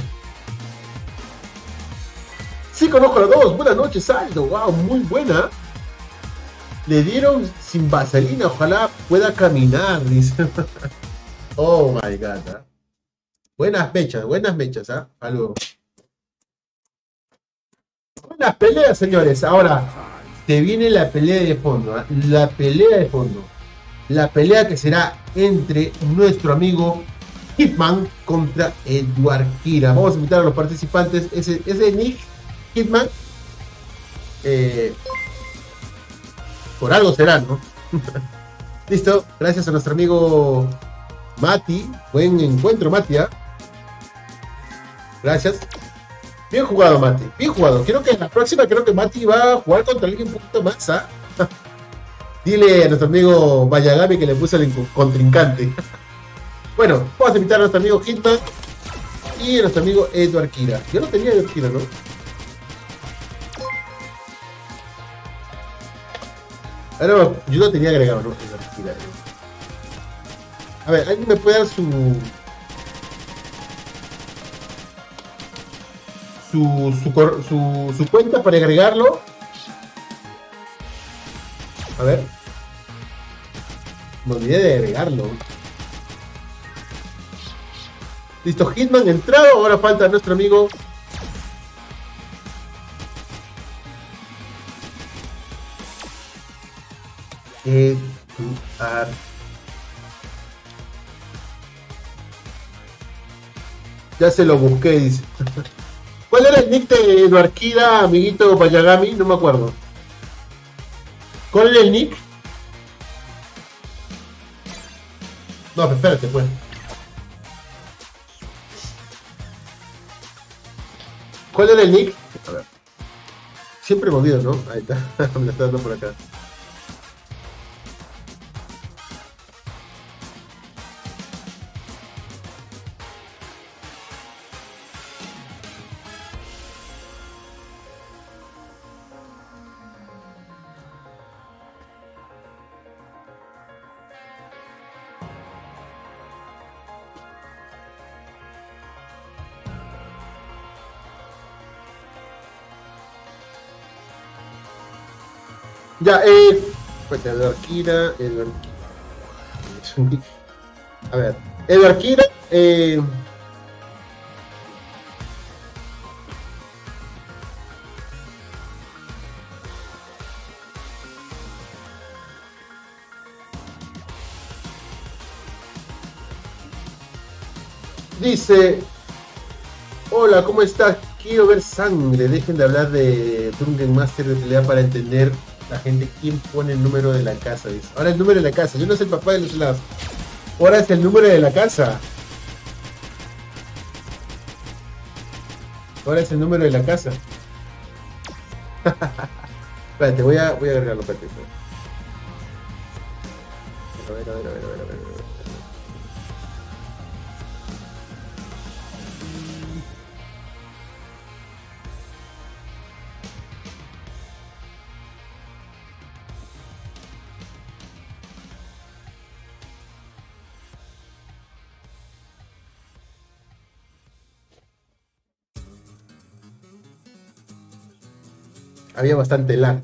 Sí, conozco a los dos. Buenas noches, Aldo. Wow, muy buena. Le dieron sin vaselina, ojalá pueda caminar, dice. Oh my god. ¿eh? Buenas mechas, buenas mechas, ¿ah? ¿eh? Hasta luego. Buenas peleas, señores. Ahora, te viene la pelea de fondo, ¿eh? La pelea de fondo. La pelea que será entre nuestro amigo Hitman contra Edward Kira. Vamos a invitar a los participantes. Ese, ese Nick Hitman. Eh. Por algo será, ¿no? Listo, gracias a nuestro amigo Mati. Buen encuentro, Mati, ¿eh? Gracias. Bien jugado, Mati. Bien jugado. Creo que en la próxima, creo que Mati va a jugar contra alguien un poquito más, ¿ah? ¿eh? Dile a nuestro amigo Vallagami que le puse el contrincante. Bueno, vamos a invitar a nuestro amigo Hitman y a nuestro amigo Edward Kira. Yo no tenía Edward Kira, ¿no? Ahora, yo lo tenía agregado, ¿no? A ver, ¿alguien me puede dar su... Su, su, su, su cuenta para agregarlo? A ver. Me olvidé de agregarlo. Listo, Hitman entrado. Ahora falta nuestro amigo... Edward. Ya se lo busqué, dice. ¿Cuál era el nick de Edward Kira, amiguito Vallagami? No me acuerdo. ¿Cuál era el nick? No, pero espérate, pues. ¿Cuál era el nick? A ver. Siempre me olvido, ¿no? Ahí está. Me lo está dando por acá. Ya, eh. Pues Edward Kira, Edward Kira. A ver, Edward Kira, eh. Dice, hola, ¿cómo estás? Quiero ver sangre. Dejen de hablar de Dungeon Master de pelea para entender la gente quién pone el número de la casa. Dice. Ahora el número de la casa. Yo no soy el papá de los helados. Ahora es el número de la casa. Ahora es el número de la casa. Espérate, voy a, voy a agregarlo. Espérate, espérate. A ver, a ver, a ver, a ver, a ver. Había bastante lag.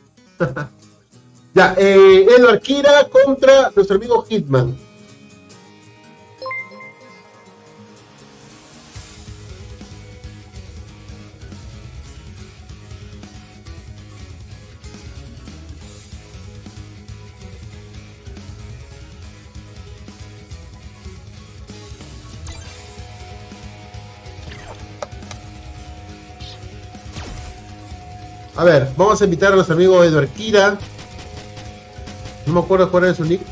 Ya, eh, Edward Kira contra nuestro amigo Hitman. A ver, vamos a invitar a nuestro amigo Edward Kira. No me acuerdo cuál era su nick.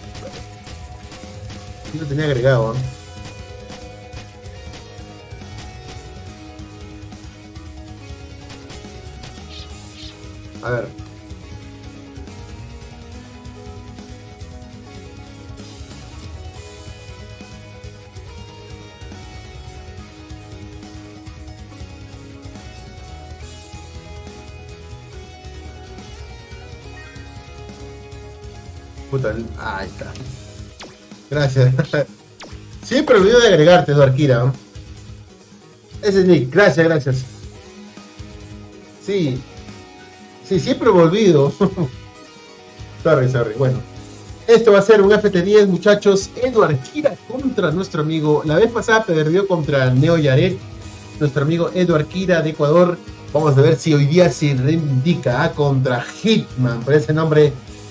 Sí lo tenía agregado, ¿eh? A ver. Puta, ah, ahí está. Gracias. Siempre olvido de agregarte, Edward Kira. Ese es Nick, gracias, gracias. Sí. Sí, siempre me olvido. Sorry, sorry. Bueno. Esto va a ser un F T diez, muchachos. Edward Kira contra nuestro amigo. La vez pasada perdió contra Neo Yaret. Nuestro amigo Edward Kira de Ecuador. Vamos a ver si hoy día se reivindica, ¿eh? Contra Hitman. Por ese nombre.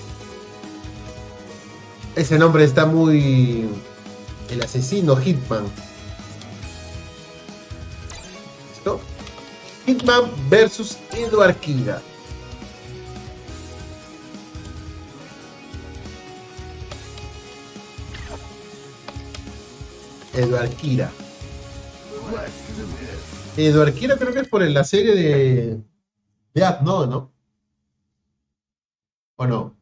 Ese nombre está muy... El asesino Hitman. ¿Listo? Hitman versus Edward Kira. Edward Kira. Edward Kira creo que es por la serie de... Death Note, ¿no? ¿O no?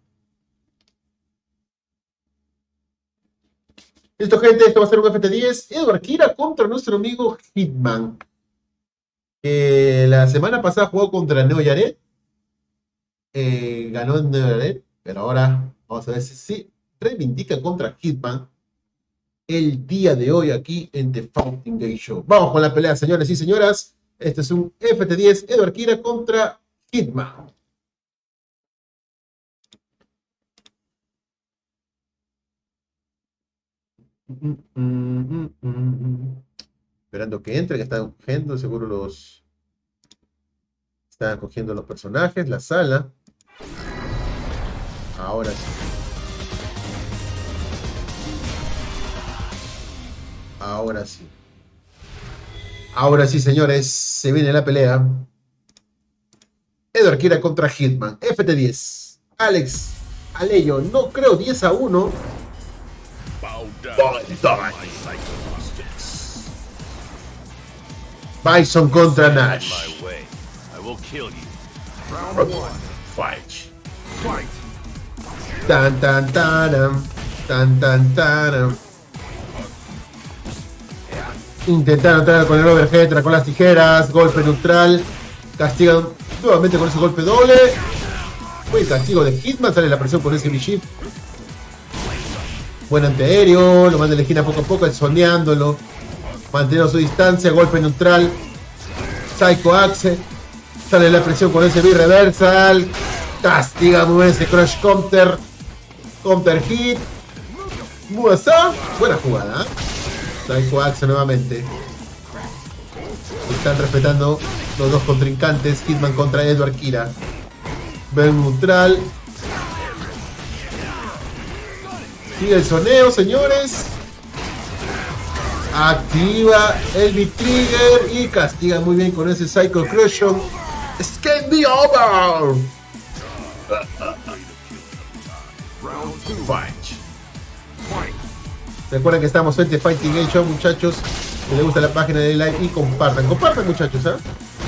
Listo, gente, esto va a ser un F T diez. Edward Kira contra nuestro amigo Hitman. Eh, la semana pasada jugó contra Neo Yaret. Eh, ganó Neo Yaret, pero ahora vamos a ver si sí reivindica contra Hitman el día de hoy aquí en The Fighting Game Show. Vamos con la pelea, señores y señoras. Este es un F T diez. Edward Kira contra Hitman. Mm, mm, mm, mm. Esperando que entre, que están cogiendo, seguro los están cogiendo los personajes, la sala. Ahora sí. Ahora sí. Ahora sí, señores, se viene la pelea. Edward Kira contra Hitman. F T diez. Alex Aleyo, no creo, diez a uno. Bison contra Nash. Fight. Tan tan tan tan tan tan. Intentaron entrar con el overhead, con las tijeras, golpe neutral. Castigan nuevamente con ese golpe doble. Buen castigo de Hitman, sale la presión con ese B-Shift. Buen antiaéreo, lo manda a la esquina poco a poco, soneándolo. Manteniendo su distancia, golpe neutral. Psycho Axe. Sale la presión con ese B-Reversal. Castiga muy bien ese Crush Counter. Counter Hit. Muasan. Buena jugada. Psycho Axe nuevamente. Están respetando los dos contrincantes. Hitman contra Edward Kira. Ven neutral. Sigue el soneo, señores. Activa el B-Trigger y castiga muy bien con ese Psycho Crushon. It's gonna be over. Recuerden que estamos frente a Fighting Game Show, muchachos. Si les gusta la página de live y compartan. Compartan, muchachos, ¿eh?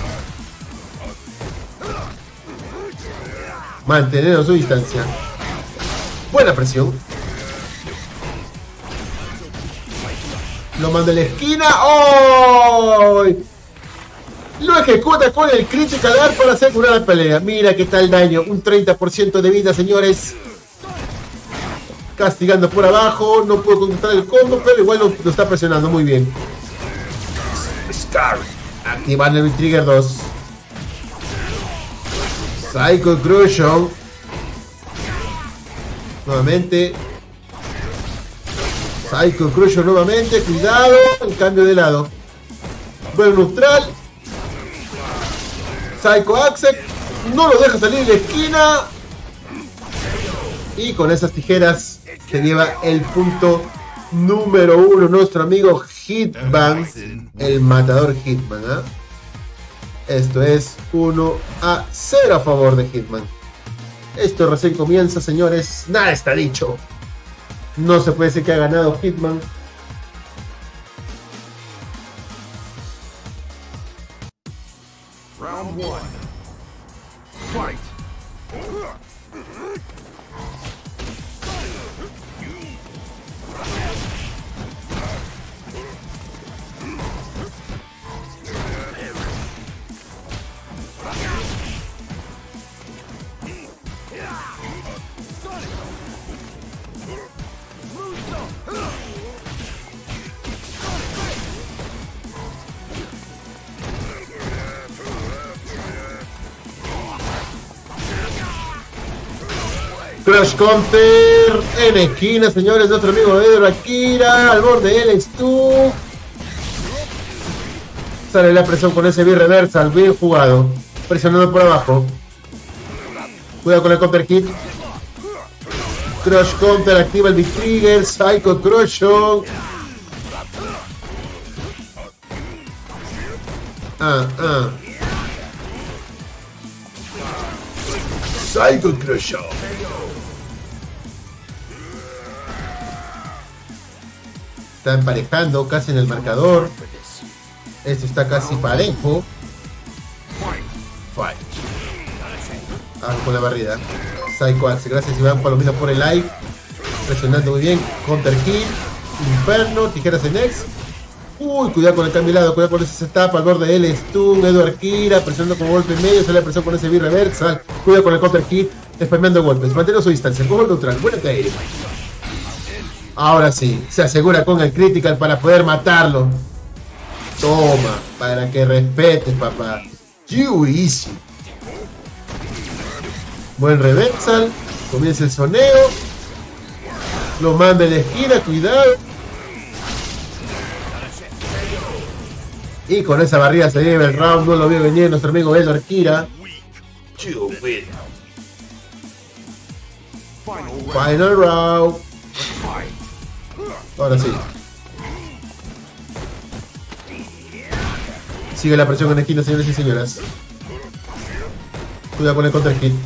Mantener su distancia. Buena presión. Lo manda a la esquina. ¡Oh! Lo ejecuta con el Critical Art para asegurar la pelea. Mira qué tal daño. Un treinta por ciento de vida, señores. Castigando por abajo. No pudo contestar el combo, pero igual lo, lo está presionando muy bien. Scar. Activando el Trigger dos. Psycho Crushon. Nuevamente. Psycho Crushon nuevamente. Cuidado. El cambio de lado. Bueno, neutral. Psycho Axe. No lo deja salir de la esquina. Y con esas tijeras se lleva el punto número uno. Nuestro amigo Hitman. El matador Hitman. ¿eh? Esto es uno a cero a favor de Hitman. Esto recién comienza, señores. Nada está dicho. No se puede decir que ha ganado Hitman. Round one. Fight. Crush Counter en esquina, señores. Nuestro amigo Edward Kira al borde del X dos. Sale la presión con ese B-Reversal. Bien jugado. Presionando por abajo. Cuidado con el counter hit. Crush Counter activa el B-Trigger. Psycho Crushon. Ah, ah. Psycho Crushon. Está emparejando casi en el marcador. Esto está casi parejo. Fight. Ah, con la barrida. Psycho Axe. Gracias Iván Palomino por el like. Presionando muy bien. Counter hit. Inferno. Tijeras en X. Uy, cuidado con el cambio de lado. Cuidado con ese setup. Al borde de él. Stun. Edward Kira. Presionando con golpe en medio. Sale la presión con ese B-Reversal. Cuidado con el counter hit. Spameando golpes. Mantiene su distancia. Cojo neutral. Buena caída. Ahora sí, se asegura con el critical para poder matarlo. Toma, para que respetes, papá. You easy. Buen reversal. Comienza el soneo. Lo manda en la esquina, cuidado. Y con esa barrida se lleva el round. No lo vio venir nuestro amigo Edward Kira. You win. Final round. Ahora sí. Sigue la presión en la esquina, señores y señoras. Cuidado con el counter hit.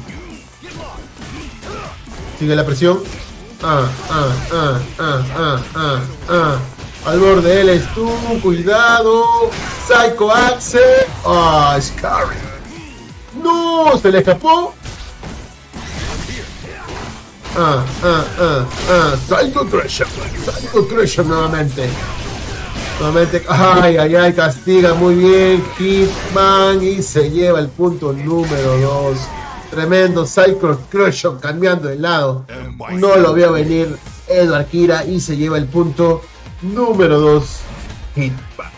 Sigue la presión. Ah, ah, ah, ah, ah, ah, ah. Al borde del stun. Cuidado. Psycho Axe. Ah, Scary. No, se le escapó. Ah, ah, ah, ah, Psycho Crushon, Psycho Crushon nuevamente. Nuevamente, ay, ay, ay, castiga muy bien Hitman y se lleva el punto número dos. Tremendo Psycho Crushon cambiando de lado. No lo vio venir Edward Kira y se lleva el punto número dos. Hitman.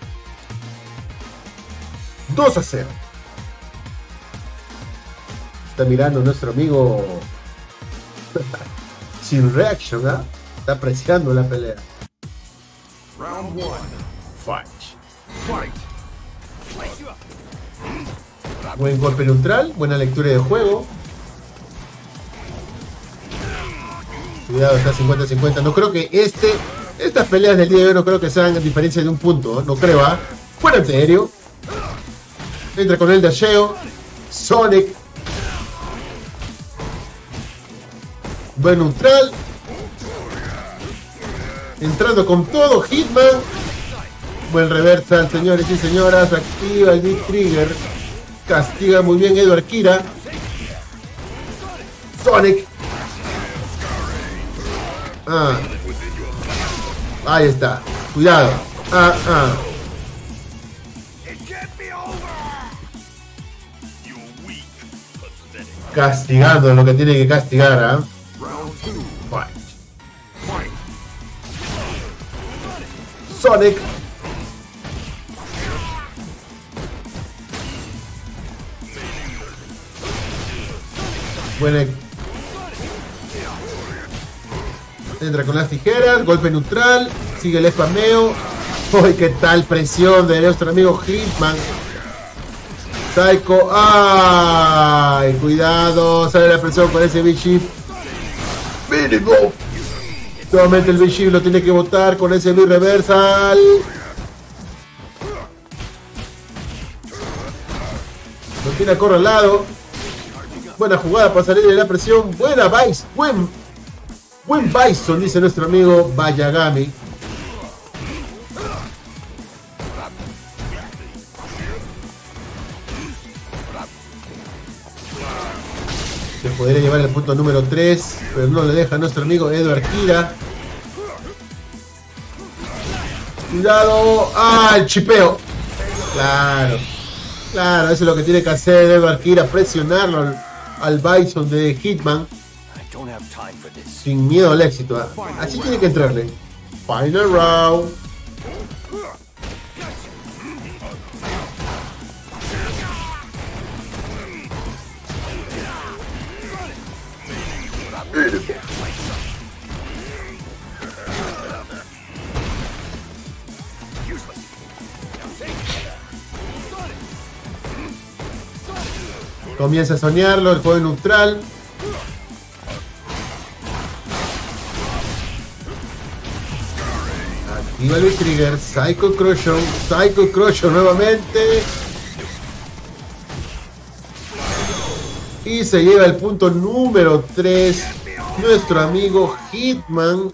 dos a cero. Está mirando nuestro amigo sin reaction, ¿ah? ¿eh? Está apreciando la pelea. Round one. Fight. Fight. Buen golpe neutral, buena lectura de juego. Cuidado, está cincuenta cincuenta. No creo que este, estas peleas del día de hoy no creo que sean diferencia de un punto. No creo, ¿ah? ¿eh? Fuera de aéreo. Entra con el dasheo. Sonic. Buen neutral. Entrando con todo. Hitman. Buen reversal, señores y señoras. Activa el Big Trigger. Castiga muy bien Edward Kira. Sonic. Ah. Ahí está. Cuidado. Ah, ah. Castigando lo que tiene que castigar, ¿ah? ¿eh? Sonic. Buena. Entra con las tijeras, golpe neutral, sigue el spameo. ¡Uy, qué tal presión de nuestro amigo Hitman! Psycho, ¡ay! Cuidado, sale la presión con ese Big Mínimo. Nuevamente el Big lo tiene que botar con ese Big Reversal. Lo tiene acorralado. Buena jugada para salir de la presión. Buena Vice. Buen, buen Bison, dice nuestro amigo Bayagami. Se podría llevar el punto número tres, pero no le deja a nuestro amigo Edward Kira. Cuidado. ¡Ah! El chipeo. Claro. Claro, eso es lo que tiene que hacer Edward Kira. Presionarlo al, al Bison de Hitman. Sin miedo al éxito. ¿eh? Así tiene que entrarle. Final round. Comienza a soñarlo, el juego neutral. Activa el trigger, Psycho Crusher, Psycho Crusher nuevamente. Y se lleva el punto número tres. Nuestro amigo Hitman.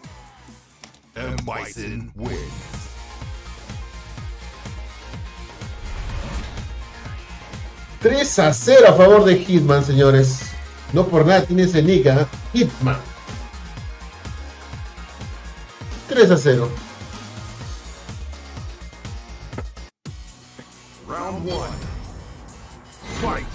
tres a cero a favor de Hitman, señores. No por nada tiene ese nick, ¿eh? Hitman. tres a cero. Round one. Fight.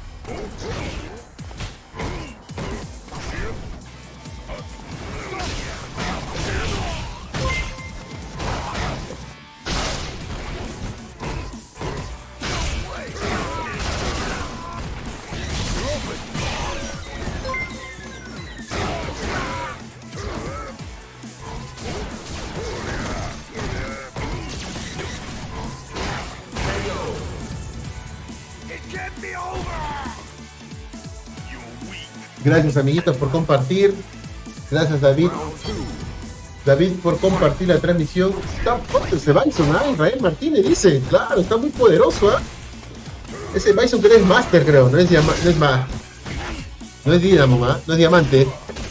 Gracias, amiguitos, por compartir. Gracias, David. David, por compartir la transmisión. Está fuerte ese Bison, ¿ah? Israel Martínez dice. Claro, está muy poderoso, ¿ah? Ese Bison que es Master, creo. No es, no es más. No es Dynamo, ¿ah? No es Diamante.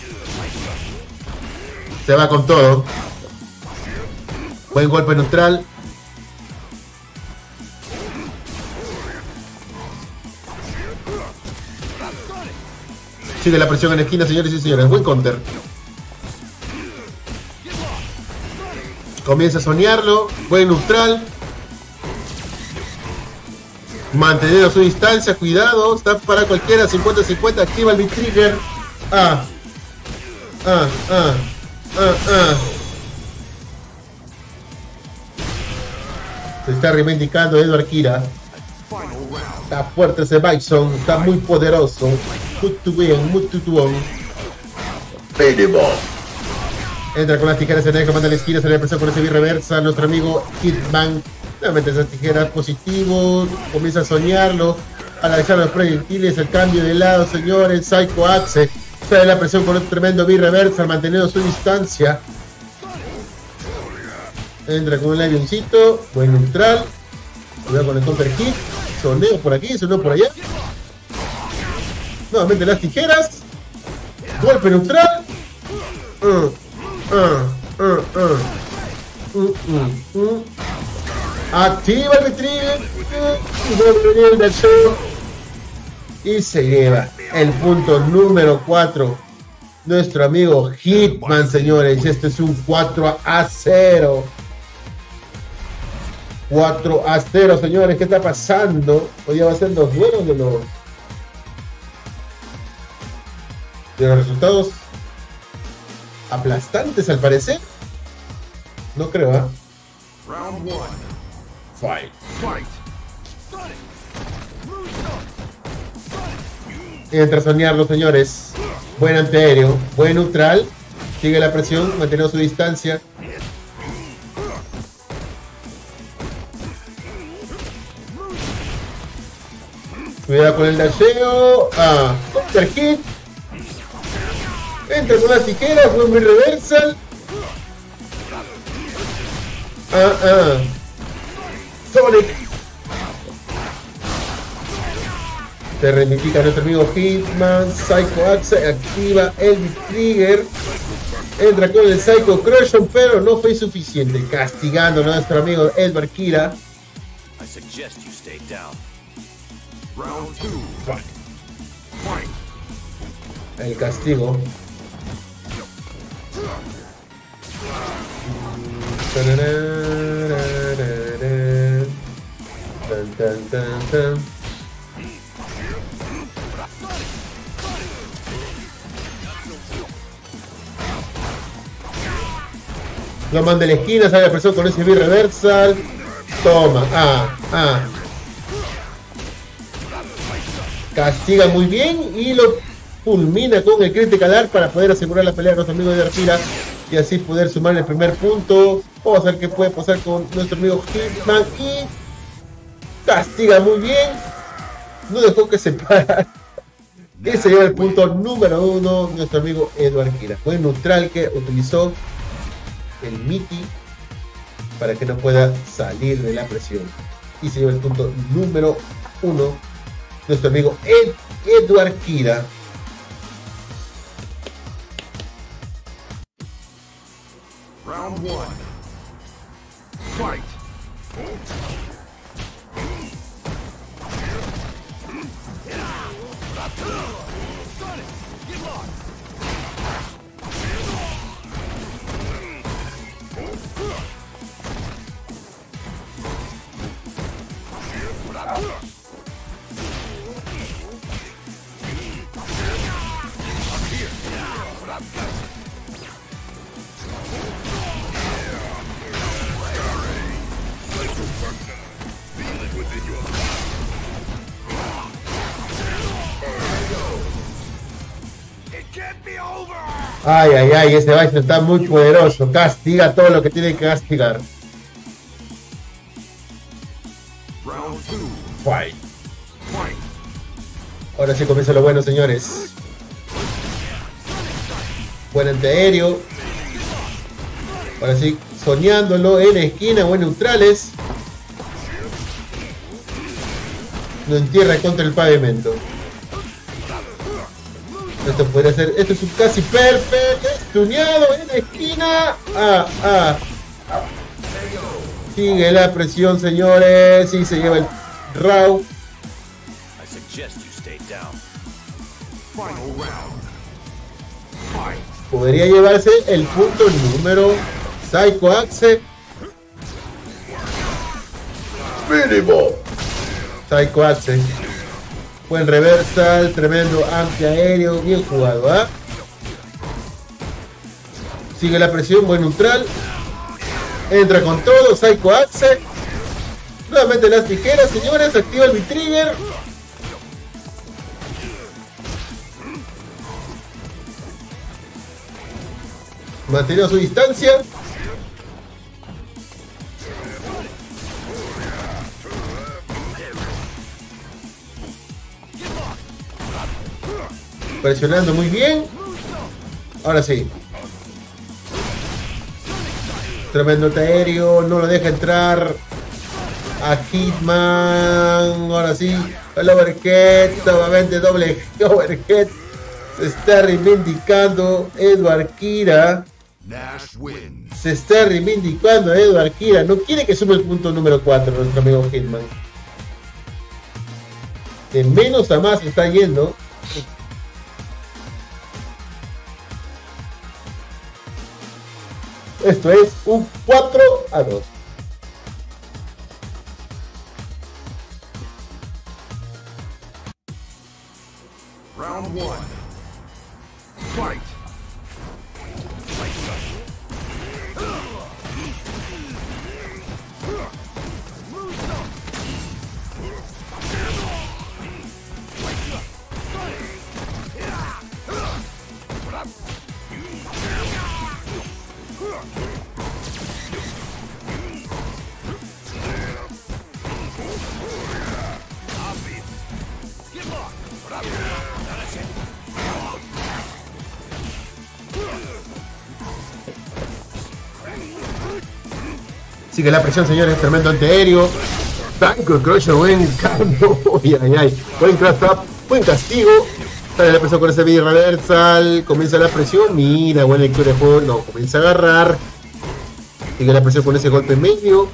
Se va con todo. Buen golpe neutral. Sigue la presión en la esquina, señores y señores. Buen counter. Comienza a soñarlo. Buen neutral. Manteniendo su distancia. Cuidado. Está para cualquiera. cincuenta cincuenta. Activa el Big Trigger. Ah. Ah, ah. Ah, ah. Se está reivindicando Edward Kira. Final round. Está fuerte ese Bison, está muy poderoso. Muy bien, muy tutuón. Mínimo. Entra con las tijeras en negro, manda a la esquina, se le presión con ese B-reversa. Nuestro amigo Hitman. Nuevamente esas tijeras positivo. Comienza a soñarlo. Al alejar los proyectiles, el cambio de lado, señores. Psycho Axe. Sale la presión con un tremendo B-reversa, manteniendo su distancia. Entra con un avioncito. Buen neutral. Cuidado con el counter hit. Soneo por aquí, soneo por allá. Nuevamente las tijeras. Golpe neutral. Uh. Uh, uh, uh. Uh, uh, uh. Activa el trigger. Uh, del show. Y se lleva el punto número cuatro. Nuestro amigo Hitman, señores. Este es un cuatro a cero. cuatro a cero, señores. ¿Qué está pasando? Hoy va a ser los duelos de los de los resultados aplastantes, al parecer. No creo, ¿eh? Round one. Fight. Fight. Entra a soñarlo, señores. Buen antiaéreo, buen neutral. Sigue la presión, manteniendo su distancia. Cuidado con el dasheo. Ah, counter hit. Entra con las tijeras, buen muy reversal. Ah, ah. Sonic. Se reivindica nuestro amigo Hitman. Psycho Axe activa el trigger. Entra con el Psycho Crushon, pero no fue suficiente. Castigando a nuestro amigo Edward Kira. I suggest you stay down. Round two. Fight. Fight. El castigo. Tan, tan, tan, tan. Lo manda a la esquina, sale la presión con ese B-reversal. Toma, ah, ah. Castiga muy bien y lo fulmina con el Critical Art para poder asegurar la pelea de nuestro amigo de Arpira y así poder sumar el primer punto. Vamos a ver qué puede pasar con nuestro amigo Hitman y castiga muy bien. No dejó que se para. Y se lleva el punto número uno nuestro amigo Edward Kira. Fue neutral que utilizó el Miti para que no pueda salir de la presión. Y se lleva el punto número uno nuestro amigo Ed, Edward Kira. Round one. Fight. Ay, ay, ay, ese Bison está muy poderoso. Castiga todo lo que tiene que castigar. Round two. Fight. Fight. Ahora sí comienza lo bueno, señores. Buen antiaéreo. Ahora sí, soñándolo en la esquina, buen neutrales. Lo entierra contra el pavimento. Esto podría ser, esto es un casi perfecto, estuneado en la esquina. Ah, ah. Sigue la presión, señores. Y se lleva el round. I suggest you stay down. Final round. Fight. Podría llevarse el punto número Psycho Axe. Mínimo. Psycho Axe. Buen reversal, tremendo antiaéreo, bien jugado, ¿ah? ¿eh? Sigue la presión, buen neutral. Entra con todo, Psycho Axe. Nuevamente las tijeras, señores, activa el B-Trigger. Manteniendo su distancia. Presionando muy bien. Ahora sí. Tremendo aéreo. No lo deja entrar a Hitman. Ahora sí. El overhead. Nuevamente doble overhead. Se está reivindicando Edward Kira. Se está reivindicando Edward Kira. No quiere que suba el punto número cuatro nuestro amigo Hitman. De menos a más está yendo. Esto es un cuatro a dos. Round one. Fight. Sigue la presión, señores. Tremendo antiaéreo. Tanco Crush, buen cambio. Ay, ay, ay. Buen crash up. Buen castigo. Sale la presión con ese B reversal. Comienza la presión. Mira, buena lectura de juego. No, comienza a agarrar. Sigue la presión con ese golpe medio.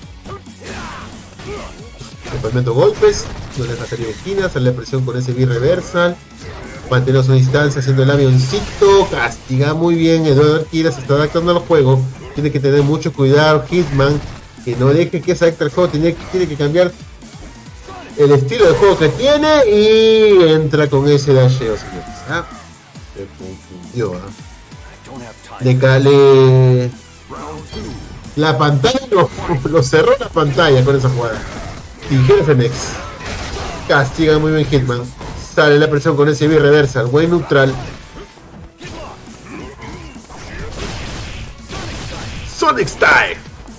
Tremendo golpes. No deja salir de esquina. Sale la presión con ese B reversal. Mantener su distancia haciendo el avioncito. Castiga muy bien. Edward Kira se está adaptando al juego. Tiene que tener mucho cuidado Hitman. Que no deje que se adapte al juego. Tiene, tiene que cambiar el estilo de juego que tiene. Y entra con ese dasheo, señores. ¿Ah? Se confundió. ¿Ah? Le cale. La pantalla lo, lo cerró la pantalla con esa jugada. Tijera F M X. Castiga muy bien Hitman. Sale la presión con ese B reversal. Buen neutral. Sonic Style.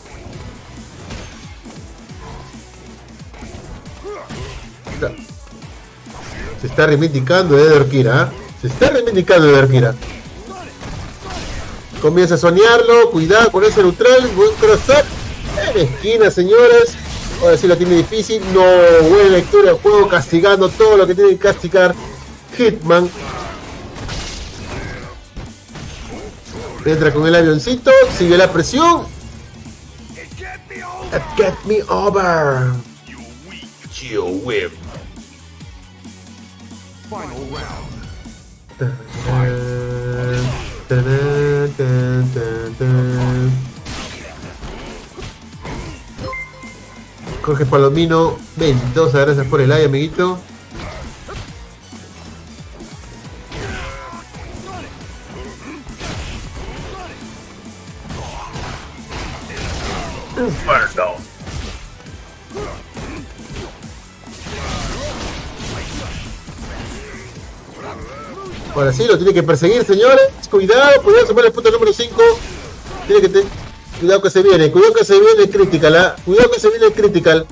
Se está reivindicando Edward Kira. ¿Eh? Se está reivindicando Edward Kira. Comienza a soñarlo. Cuidado con ese neutral. Buen cross-up. En esquina, señores. Ahora sí lo tiene difícil. No, buena lectura del juego. Castigando todo lo que tiene que castigar Hitman. Entra con el avioncito. Sigue la presión. It get me over. You win. Final round. Tan, tan, tan, tan, tan. Jorge Palomino Mendoza, gracias por el like, amiguito. Inferno. Ahora sí, lo tiene que perseguir, señores. Cuidado, cuidado, sumar el punto número cinco. Tiene que tener. Cuidado que se viene, cuidado que se viene el critical, ¿eh? Cuidado que se viene el critical.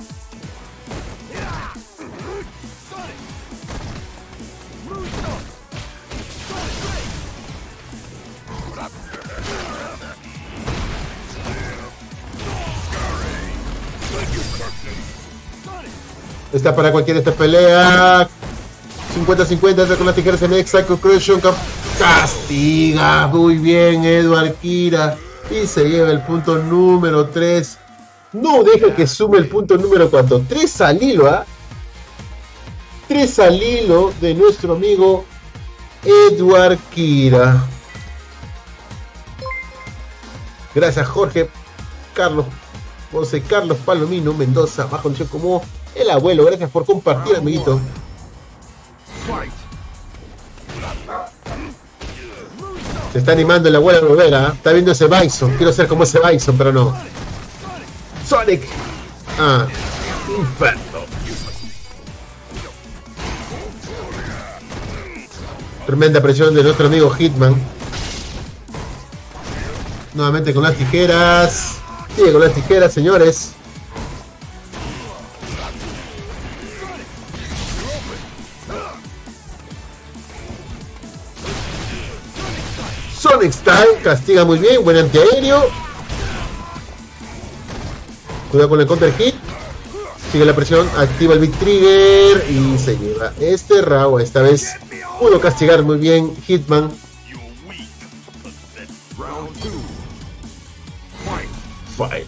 Está para cualquiera esta pelea. cincuenta cincuenta, entra con las tijeras en Exact Conclusion. Castiga muy bien Edward Kira. Y se lleva el punto número tres. No deja que sume el punto número cuatro. tres al hilo, ¿ah? ¿eh? tres al hilo de nuestro amigo Edward Kira. Gracias Jorge Carlos José Carlos Palomino Mendoza, más conocido como el abuelo. Gracias por compartir, amiguito. Se está animando el abuelo Rivera, ¿eh? Está viendo ese Bison. Quiero ser como ese Bison, pero no. Sonic. Ah, Inferno. Tremenda presión de nuestro amigo Hitman. Nuevamente con las tijeras. Sigue con las tijeras, señores. Sonic Style castiga muy bien, buen antiaéreo. Cuidado con el counter hit. Sigue la presión, activa el Big Trigger y se lleva este round. Esta vez pudo castigar muy bien Hitman. Fight.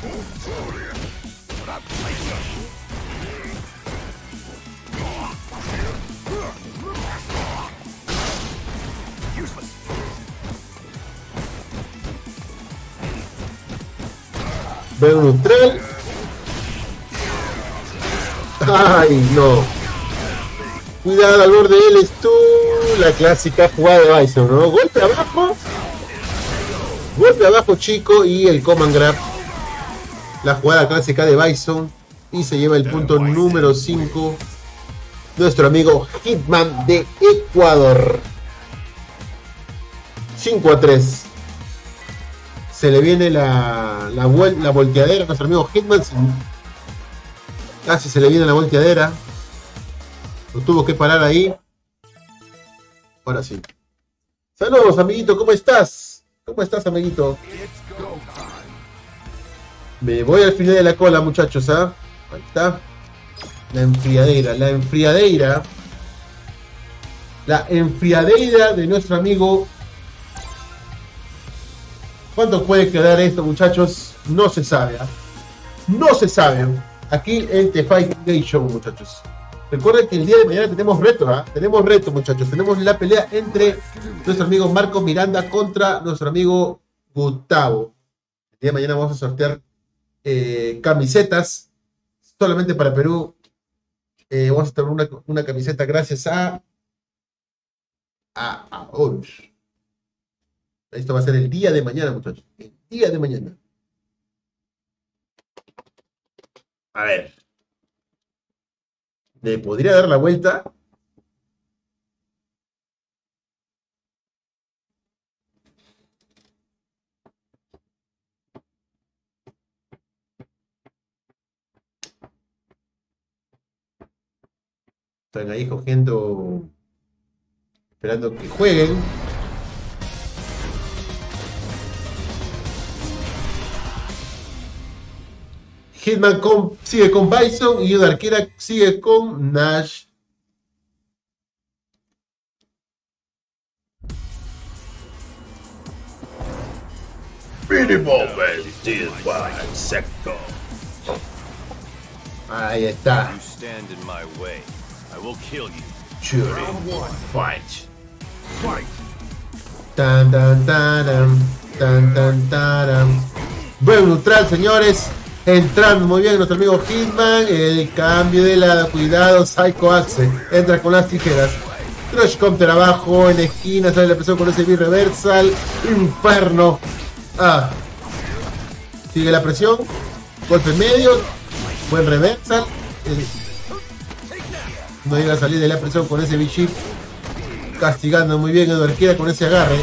Veo un neutral. Ay, no. Cuidado al borde de él, tú. La clásica jugada de Bison, ¿no? Golpe abajo. Golpe abajo, chico. Y el command grab. La jugada clásica de Bison. Y se lleva el punto número cinco. Nuestro amigo Hitman de Ecuador. cinco a tres. Se le viene la, la, la volteadera a nuestro amigo Hitman. Casi se le viene la volteadera. Lo tuvo que parar ahí. Ahora sí. Saludos, amiguito. ¿Cómo estás? ¿Cómo estás, amiguito? Me voy al final de la cola, muchachos. ¿Ah? Ahí está. La enfriadera. La enfriadera. La enfriadera de nuestro amigo. ¿Cuánto puede quedar esto, muchachos? No se sabe. ¿eh? No se sabe. Aquí en The Fight Day Show, muchachos. Recuerden que el día de mañana tenemos reto. ¿eh? Tenemos reto, muchachos. Tenemos la pelea entre nuestro amigo Marco Miranda contra nuestro amigo Gustavo. El día de mañana vamos a sortear eh, camisetas. Solamente para Perú. Eh, vamos a tener una, una camiseta gracias a... A... a oh. Esto va a ser el día de mañana, muchachos. El día de mañana. A ver. ¿Le podría dar la vuelta? Están ahí cogiendo... Esperando que jueguen. Hitman con, sigue con Bison y Yoda Arquera sigue con Nash. Ahí está. Tan tan tan tan tan tan. Buen neutral, señores. Entrando muy bien nuestro amigo Hitman. El cambio de lado. Cuidado, Psycho Axe. Entra con las tijeras. Crush Counter abajo. En la esquina. Sale la presión con ese B-Reversal. Inferno. Ah. Sigue la presión. Golpe medio. Buen reversal. El... No llega a salir de la presión con ese B-Chip. Castigando muy bien Eduardo Arquera con ese agarre.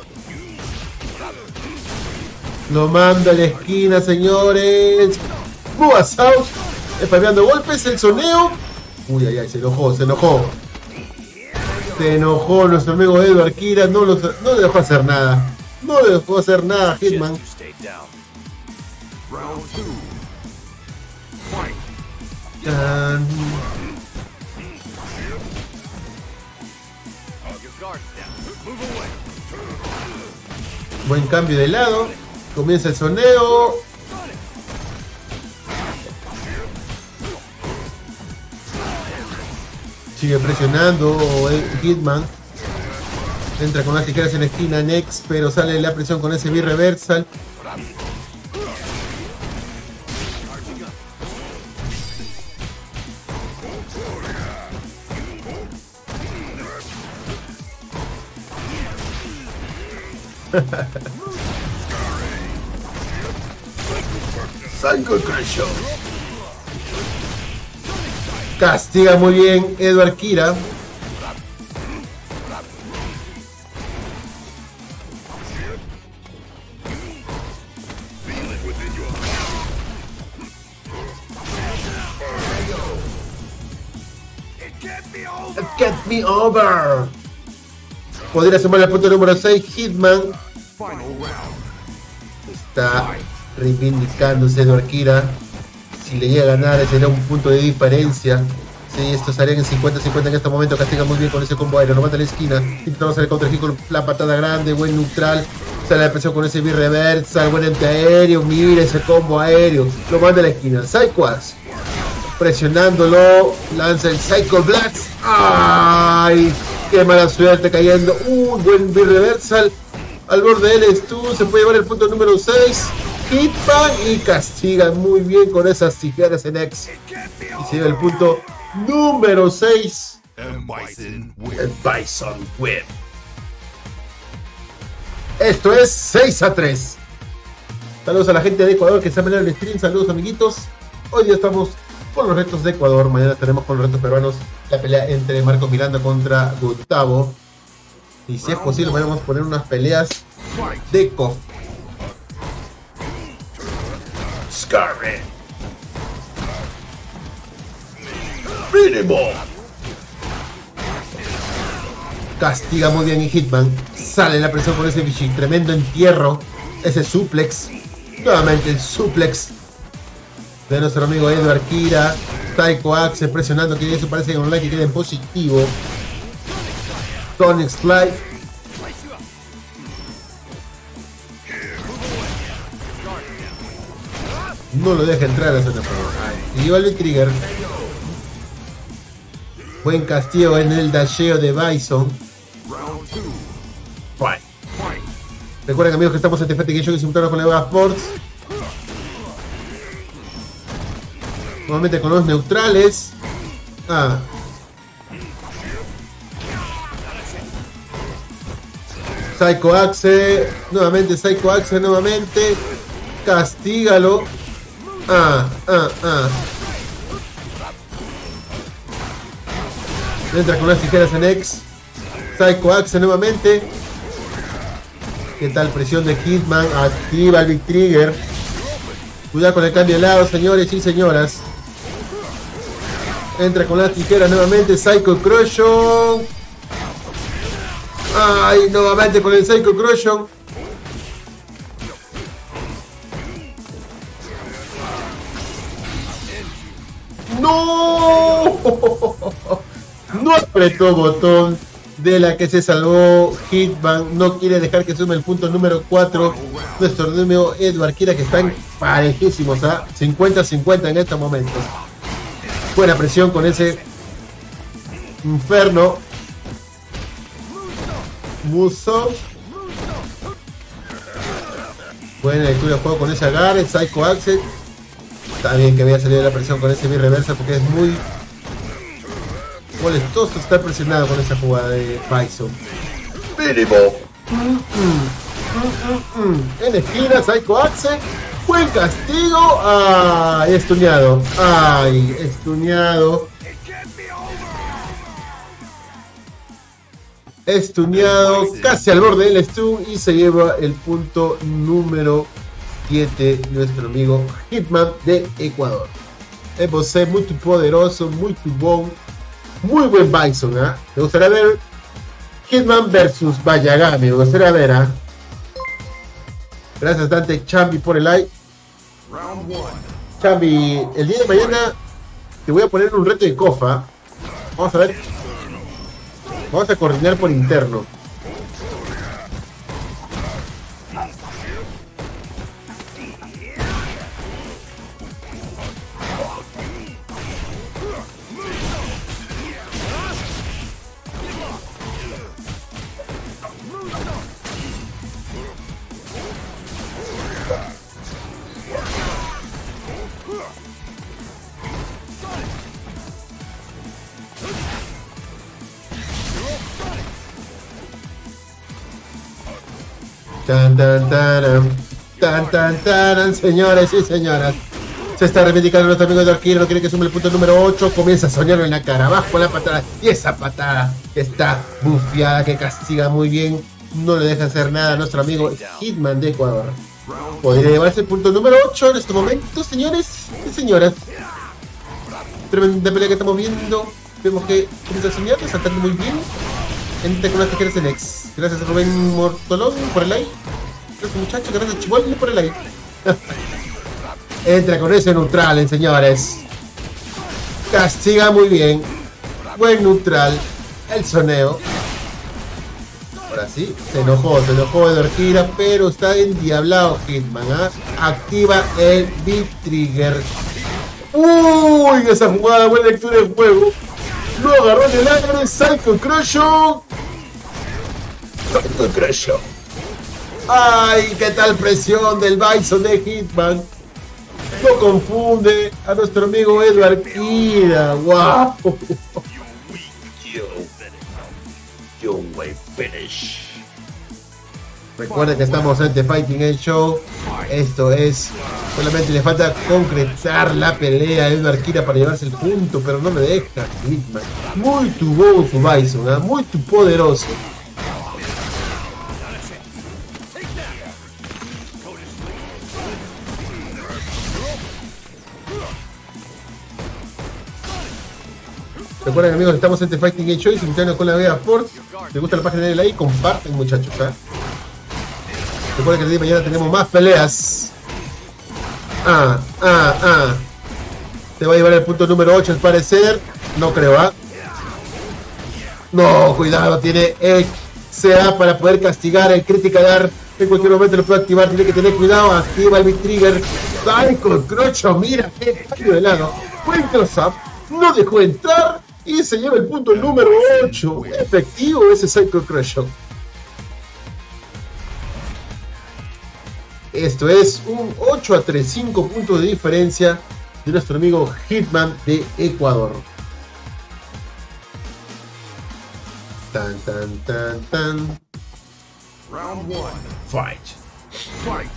Lo manda a la esquina, señores. Bua South. Spameando golpes. El soneo. Uy, ay, ay. Se enojó, se enojó. Se enojó nuestro amigo Eduardo Arquera. No, lo, no le dejó hacer nada. No le dejó hacer nada a Hitman. Tan. Buen cambio de lado. Comienza el soneo. Sigue presionando el Hitman. Entra con las tijeras en la esquina Next, pero sale la presión con ese B-Reversal. Castiga muy bien Eduardo Arquera. Get me over. Podría sumar el punto número seis. Hitman está reivindicándose de Akira. Si le llega a ganar, sería un punto de diferencia. Sí, esto estaría en cincuenta cincuenta en este momento. Castiga muy bien con ese combo aéreo. Lo manda a la esquina. Intentamos hacer el counter hit con la patada grande. Buen neutral. Sale la presión con ese B-reversal. Buen antiaéreo. Mira ese combo aéreo. Lo manda a la esquina. Psycho-Axe. Presionándolo. Lanza el Psycho Blast. ¡Ay! ¡Qué mala suerte cayendo! Un buen B-reversal. Al borde del stun. Se puede llevar el punto número seis. Hitman. Y castiga muy bien con esas tijeras en X. Y se lleva el punto número seis. El Bison Whip. Esto es seis a tres. Saludos a la gente de Ecuador que está en el stream. Saludos, amiguitos. Hoy día estamos con los retos de Ecuador. Mañana tenemos con los retos peruanos la pelea entre Marco Miranda contra Gustavo. Y si es posible, vamos a poner unas peleas de C O F. Scarlet. Mínimo. Castiga muy bien y Hitman. Sale la presión con ese bichi. Tremendo entierro. Ese suplex. Nuevamente el suplex de nuestro amigo Edward Akira. Psycho-Axe presionando, que eso parece que online que queda en positivo. Sonic Slide. No lo deja entrar a la zona. Y lleva el trigger. Buen castigo en el dasheo de Bison. Fight. Recuerden, amigos, que estamos en T-Fatigue y simultáneo con la Eva Sports. Nuevamente con los neutrales. Ah. Psycho-Axe. Nuevamente Psycho-Axe, nuevamente. Castígalo. Ah, ah, ah. Entra con las tijeras en X. Psycho-Axe nuevamente. ¿Qué tal presión de Hitman? Activa el Big Trigger. Cuidado con el cambio de lado, señores y señoras. Entra con las tijeras nuevamente. Psycho Crushon. Ay, nuevamente con el Psycho Crushon. ¡No! No apretó botón. De la que se salvó Hitman. No quiere dejar que sume el punto número cuatro. Nuestro número Edward Akira, que están parejísimos a cincuenta cincuenta en estos momentos. Buena presión con ese Inferno. Muso. Buena lectura de juego con ese agarre. Psycho-Axe. Está bien que había salido la presión con ese B-reversa, porque es muy molestoso estar presionado con esa jugada de Bison. Mínimo. Mm, mm, mm, mm. En esquina, Psycho-Axe. Buen castigo. Ay, estuneado. Ay, estuneado. Estuneado. Casi al borde del stun. Y se lleva el punto número siete. Nuestro amigo Hitman de Ecuador. Es você muy poderoso, muy bom. Muy buen Bison, ¿eh? Me gustaría ver Hitman versus Bayagami. Me gustaría ver, ¿eh? Gracias, Dante Chambi, por el like. Chambi, el día de mañana te voy a poner un reto de cofa. Vamos a ver. Vamos a coordinar por interno. Tan tan tan tan tan tan, señores y señoras. Se está reivindicando nuestro amigo de Akira, no quiere que sume el punto número ocho. Comienza a soñarlo en la cara, abajo la patada. Y esa patada está bufiada, que castiga muy bien. No le deja hacer nada a nuestro amigo Hitman de Ecuador. Podría llevarse el punto número ocho en este momento, señores y señoras. Tremenda pelea que estamos viendo. Vemos que comienza a soñar, saltando muy bien. Entra con las tijeras en X. Gracias a Rubén Mortolón por el like. Gracias muchachos, gracias a Chihuahua por el like. Entra con ese neutral, señores. Castiga muy bien. Buen neutral. El soneo. Ahora sí, se enojó, se enojó Edward Kira, pero está endiablado Hitman, ¿eh? Activa el B-Trigger. Uy, esa jugada, buena lectura del juego. Lo agarró en el aire, Psycho Crusher. Psycho Crusher. Ay, qué tal presión del Bison de Hitman. No confunde a nuestro amigo Edward Kira. Wow. You will finish. Recuerden que estamos en The Fighting End Show. Esto es, solamente le falta concretar la pelea a Edward Kira para llevarse el punto, pero no me deja Hitman. Muy tu bobo su Bison, ¿eh? Muy tu poderoso. Recuerden amigos, estamos en The Fighting End Show y simultáneo con la Vega Sport. Si les gusta la página de like, comparten muchachos, ¿eh? Recuerden que el día de mañana tenemos más peleas. Ah, ah, ah. Se va a llevar el punto número ocho al parecer. No creo, ¿ah? ¿eh? No, cuidado, tiene C A para poder castigar el Critical Art. En cualquier momento lo puede activar, tiene que tener cuidado. Activa el B-Trigger. Psycho Crusher, mira qué cambio de lado. Buen close-up, no dejó entrar. Y se lleva el punto número ocho. Efectivo ese Psycho Crusher. Esto es un ocho a tres, cinco puntos de diferencia de nuestro amigo Hitman de Ecuador. Tan tan tan tan. Round one. Fight. Fight.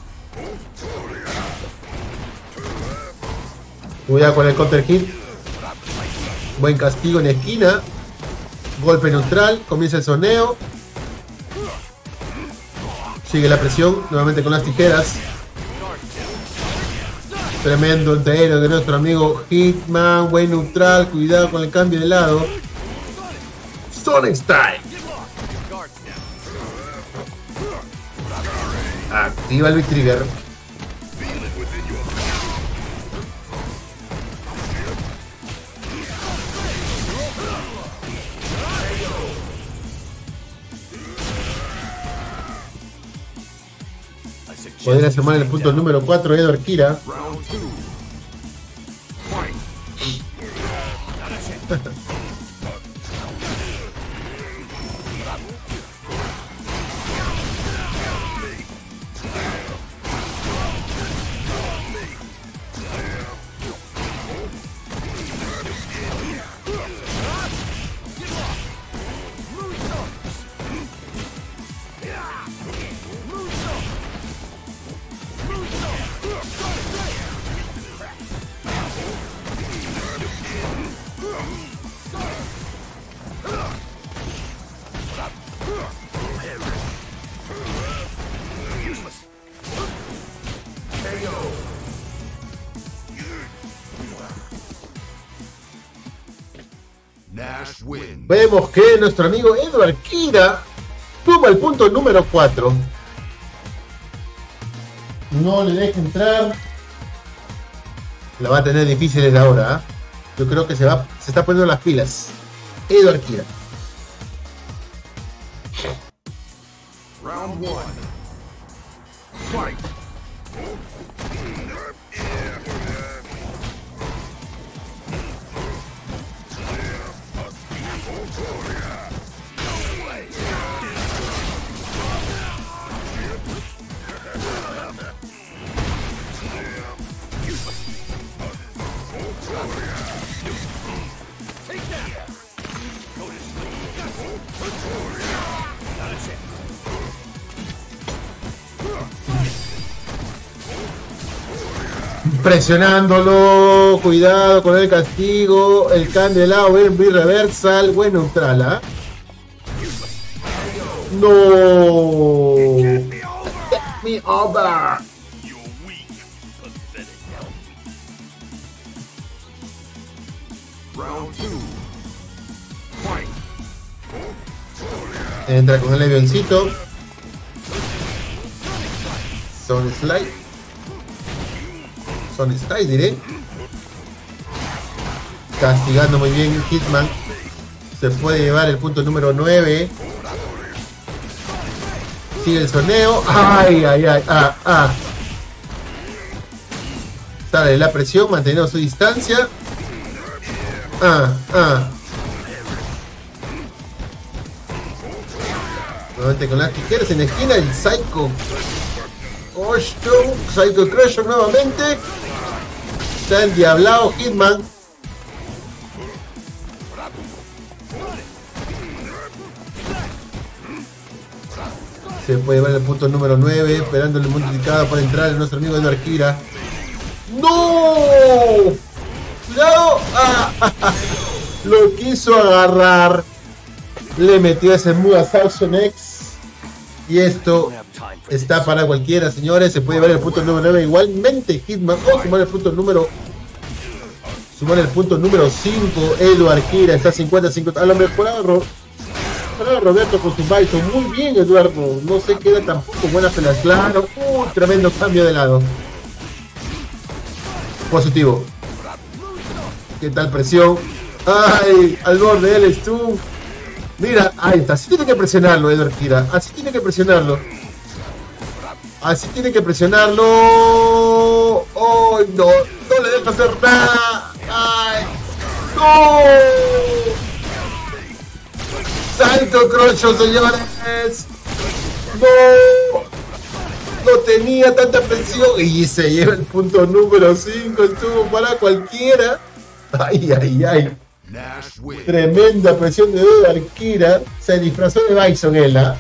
Cuidado con el counter hit. Buen castigo en la esquina. Golpe neutral. Comienza el soneo. Sigue la presión. Nuevamente con las tijeras. Tremendo entero de nuestro amigo Hitman. Buen neutral. Cuidado con el cambio de lado. Sonic Style. Activa el B-Trigger. Podría sumar el punto número cuatro Edward Kira. Vemos que nuestro amigo Edward Kira toma el punto número cuatro. No le deja entrar. La va a tener difícil desde ahora, ¿eh? Yo creo que se va, se está poniendo las pilas Edward Kira. Round one. Fight. Presionándolo, cuidado con el castigo, el cambio de lado, el reversal, buen neutral, ¿ah? ¿eh? No. Get me over. Round two. Entra con el avioncito. Son slide. Son slide, diré. Castigando muy bien Hitman. Se puede llevar el punto número nueve. Sigue el soneo. Ay, ay, ay. Ah, ah. Sale la presión, manteniendo su distancia. Ah, ah. Nuevamente con las tijeras en la esquina. El Psycho Crusher. Psycho Crusher nuevamente. Está endiablado Hitman. Se puede ver el punto número nueve. Esperando el multiplicado para entrar el nuestro amigo Edward Kira. ¡No! ¡Cuidado! ¡Ah! Lo quiso agarrar. Le metió ese move a Thousand X. Y esto está para cualquiera, señores. Se puede ver el punto número nueve. Igualmente Hitman. O oh, sumar el punto número. Sumar el punto número cinco. Edward Kira está cincuenta cincuenta. A lo mejor para Roberto con su Bison. Muy bien, Eduardo. No se queda tampoco buena pelas. Claro. Uh, tremendo cambio de lado. Positivo. ¿Qué tal presión? Ay, al borde él estuvo. Mira, ahí está. Así tiene que presionarlo, Edward Kira. Así tiene que presionarlo. Así tiene que presionarlo. ¡Ay, no! No le deja hacer nada. ¡Ay! ¡No! ¡Psycho Crusher, señores! ¡No! No tenía tanta presión. Y se lleva el punto número cinco. Estuvo para cualquiera. ¡Ay, ay, ay! Tremenda presión de Edward Kira. Se disfrazó de Bison él, ¿eh?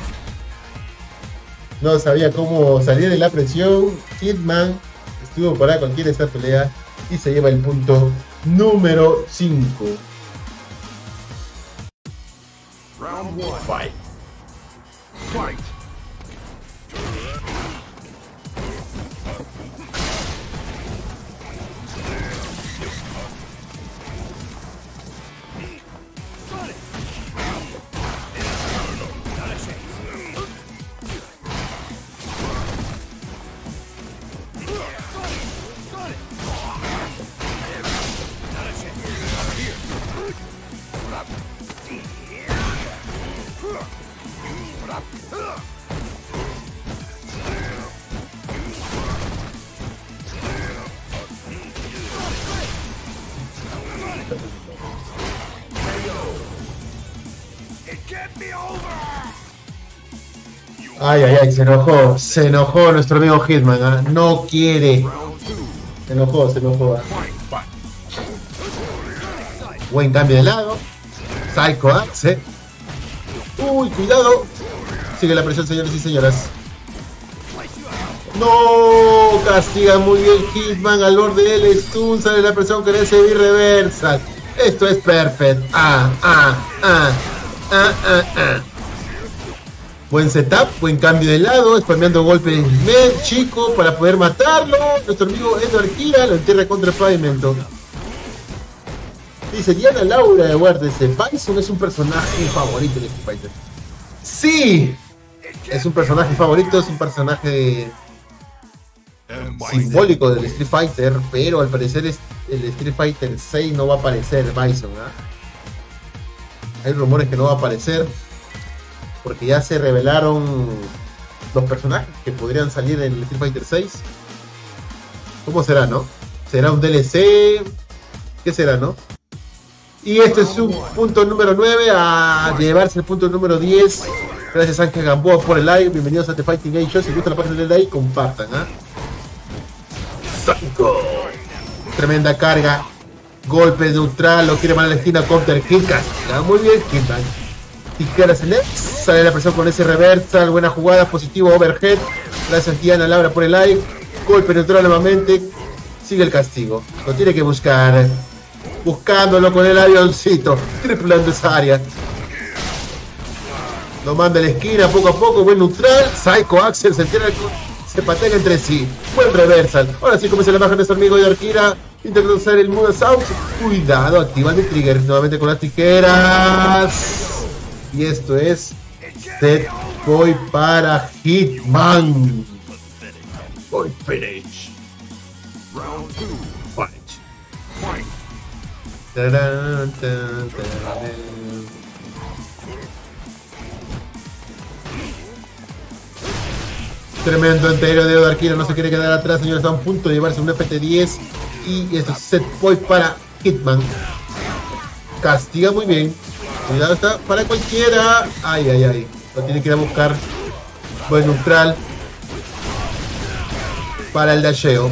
No sabía cómo salir de la presión. Hitman estuvo para cualquiera esta pelea y se lleva el punto número cinco. Round one. Fight. Fight. Ay, ay, ay, se enojó, se enojó nuestro amigo Hitman, ¿eh? No quiere. Se enojó, se enojó. ¿eh? Buen cambio de lado. Psycho Axe. Uy, cuidado. Sigue la presión, señores y señoras. No, castiga muy bien Hitman al borde del stun. Sale la presión con ese B-reversal. Esto es perfect. Ah, ah, ah, ah, ah, ah. Buen setup, buen cambio de lado, spameando golpes med, chico, para poder matarlo. Nuestro amigo Edward Kira lo entierra contra el pavimento. Dice Diana Laura de Guardese, Bison es un personaje favorito de Street Fighter. ¡Sí! Es un personaje favorito, es un personaje simbólico del Street Fighter, pero al parecer el Street Fighter seis no va a aparecer Bison, ¿eh? Hay rumores que no va a aparecer, porque ya se revelaron los personajes que podrían salir en el Street Fighter seis. ¿Cómo será, no? ¿Será un D L C? ¿Qué será, no? Y este es su punto número nueve, a llevarse el punto número diez. Gracias Ángel Gamboa por el like. Bienvenidos a The Fighting Game Show. Si les gusta la página del like, compartan, ¿eh? Psycho. Tremenda carga. Golpe neutral, lo quiere mal a la esquina, counter kick. Castiga muy bien, Hitman. Tijeras en X, sale la presión con ese reversal, buena jugada, positivo overhead. Gracias Diana Laura por el like. Golpe neutral nuevamente. Sigue el castigo. Lo tiene que buscar. Buscándolo con el avioncito. Triplando esa área. Lo manda a la esquina poco a poco. Buen neutral. Psycho Axel se entera, se patean entre sí. Buen reversal. Ahora sí comienza la baja de nuestro amigo de Arkira. Intentando hacer el Muda South. Cuidado, activa el trigger. Nuevamente con las tijeras. Y esto es Set Boy para Hitman. Boy finish. Round two. Fight. Fight. Tarán, tarán, tarán. Tremendo entero de Edo no se quiere quedar atrás, señores. Está a un punto de llevarse un F T diez. Y este set point para Hitman. Castiga muy bien. Cuidado, está para cualquiera. Ay, ay, ay. Lo tiene que ir a buscar. Buen neutral. Para el dasheo.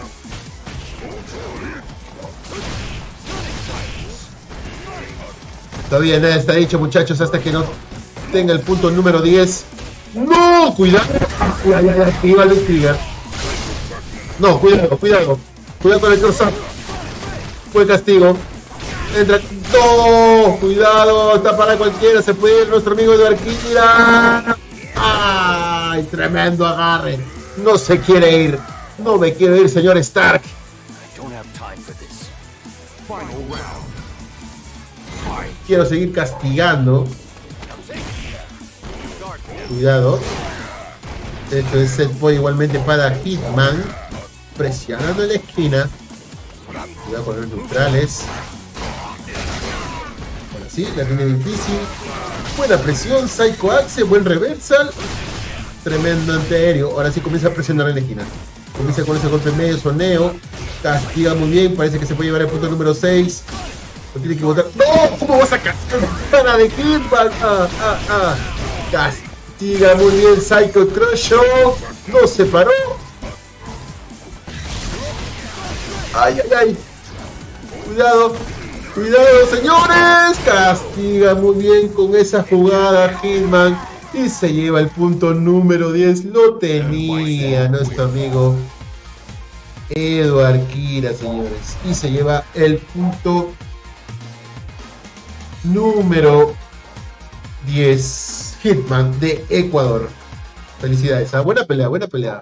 Todavía nada está dicho, muchachos, hasta que no tenga el punto número diez. ¡No! ¡Cuidado! Ya, ya, ya, iba a Trigger. No, cuidado, cuidado. Cuidado con el cross-up. Fue castigo. Entra. ¡No! Cuidado, está para cualquiera. Se puede ir nuestro amigo de Arquímida. ¡Ay! Tremendo agarre. No se quiere ir. No me quiero ir, señor Stark. Quiero seguir castigando. Cuidado. Esto es set point igualmente para Hitman. Presionando en la esquina. Cuidado con los neutrales. Ahora sí, la tiene difícil. Buena presión, Psycho Axe, buen reversal. Tremendo antiaéreo. Ahora sí comienza a presionar en la esquina. Comienza con ese golpe medio, soneo. Castiga muy bien. Parece que se puede llevar el punto número seis. Lo tiene que botar. ¡No! ¿Cómo vas a castigar la cara de Hitman? Ah, ah, ah. Castiga muy bien Psycho Crush. No se paró. Ay, ay, ay. Cuidado. Cuidado, señores. Castiga muy bien con esa jugada Hitman. Y se lleva el punto número diez. Lo tenía nuestro amigo Edo Arquímida, señores. Y se lleva el punto número diez. Hitman de Ecuador. Felicidades. ¿Ah? Buena pelea, buena pelea.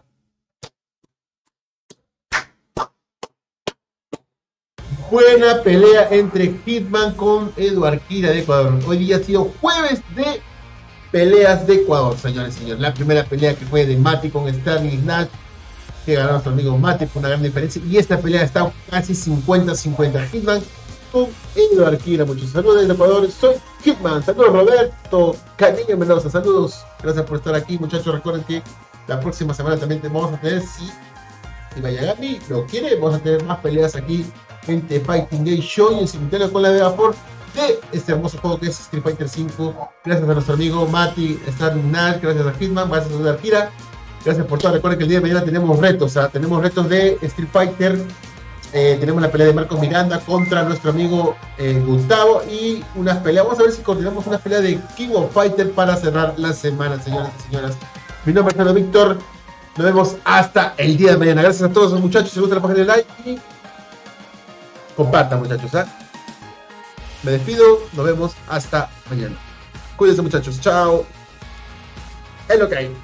Buena pelea entre Hitman con Edo Arquímida de Ecuador. Hoy día ha sido jueves de peleas de Ecuador, señores y señores. La primera pelea que fue de Mati con Sterling Nash, que ganó nuestro amigo Mati por una gran diferencia. Y esta pelea está casi cincuenta a cincuenta. Hitman con Edo Arquímida. Muchos saludos desde Ecuador. Soy Hitman. Saludos Roberto. Cariño Mendoza. Saludos. Gracias por estar aquí, muchachos. Recuerden que la próxima semana también vamos a tener, si, si Mayagami lo quiere, vamos a tener más peleas aquí en The Fighting Game Show y en simultáneo con la Vega Ford de este hermoso juego que es Street Fighter cinco. Gracias a nuestro amigo Mati, Sterling Nash, gracias a Hitman, gracias a Arquímida, gracias por todo. Recuerden que el día de mañana tenemos retos, ¿eh? Tenemos retos de Street Fighter, eh, tenemos la pelea de Marcos Miranda contra nuestro amigo eh, Gustavo y unas peleas, vamos a ver si coordinamos una pelea de King of Fighter para cerrar la semana, señoras y señoras. Mi nombre es Fernando Víctor, nos vemos hasta el día de mañana. Gracias a todos los muchachos, si les gusta la página de like y compartan, muchachos, ¿eh? Me despido, nos vemos hasta mañana. Cuídense, muchachos, chao. Es lo que hay.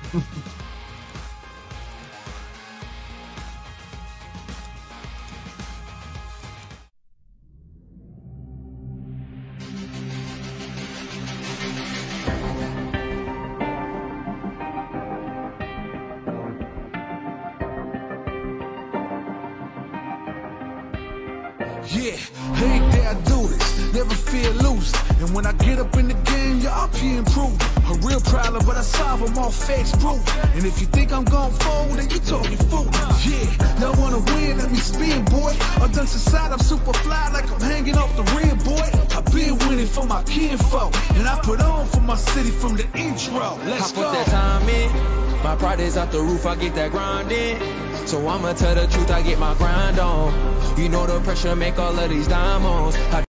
Yeah, hate that I do this, never feel loose. And when I get up in the game, you're up here improving. A real problem, but I solve them all facts proof. And if you think I'm gon' fold, then you talking fool. Yeah, y'all wanna win, let me spin, boy. I'm done inside, I'm super fly like I'm hanging off the rim, boy. I've been winning for my kinfolk, and I put on for my city from the intro. Let's I go. put that time in, my pride is out the roof, I get that grind in. So I'ma tell the truth, I get my grind on. You know the pressure make all of these diamonds. I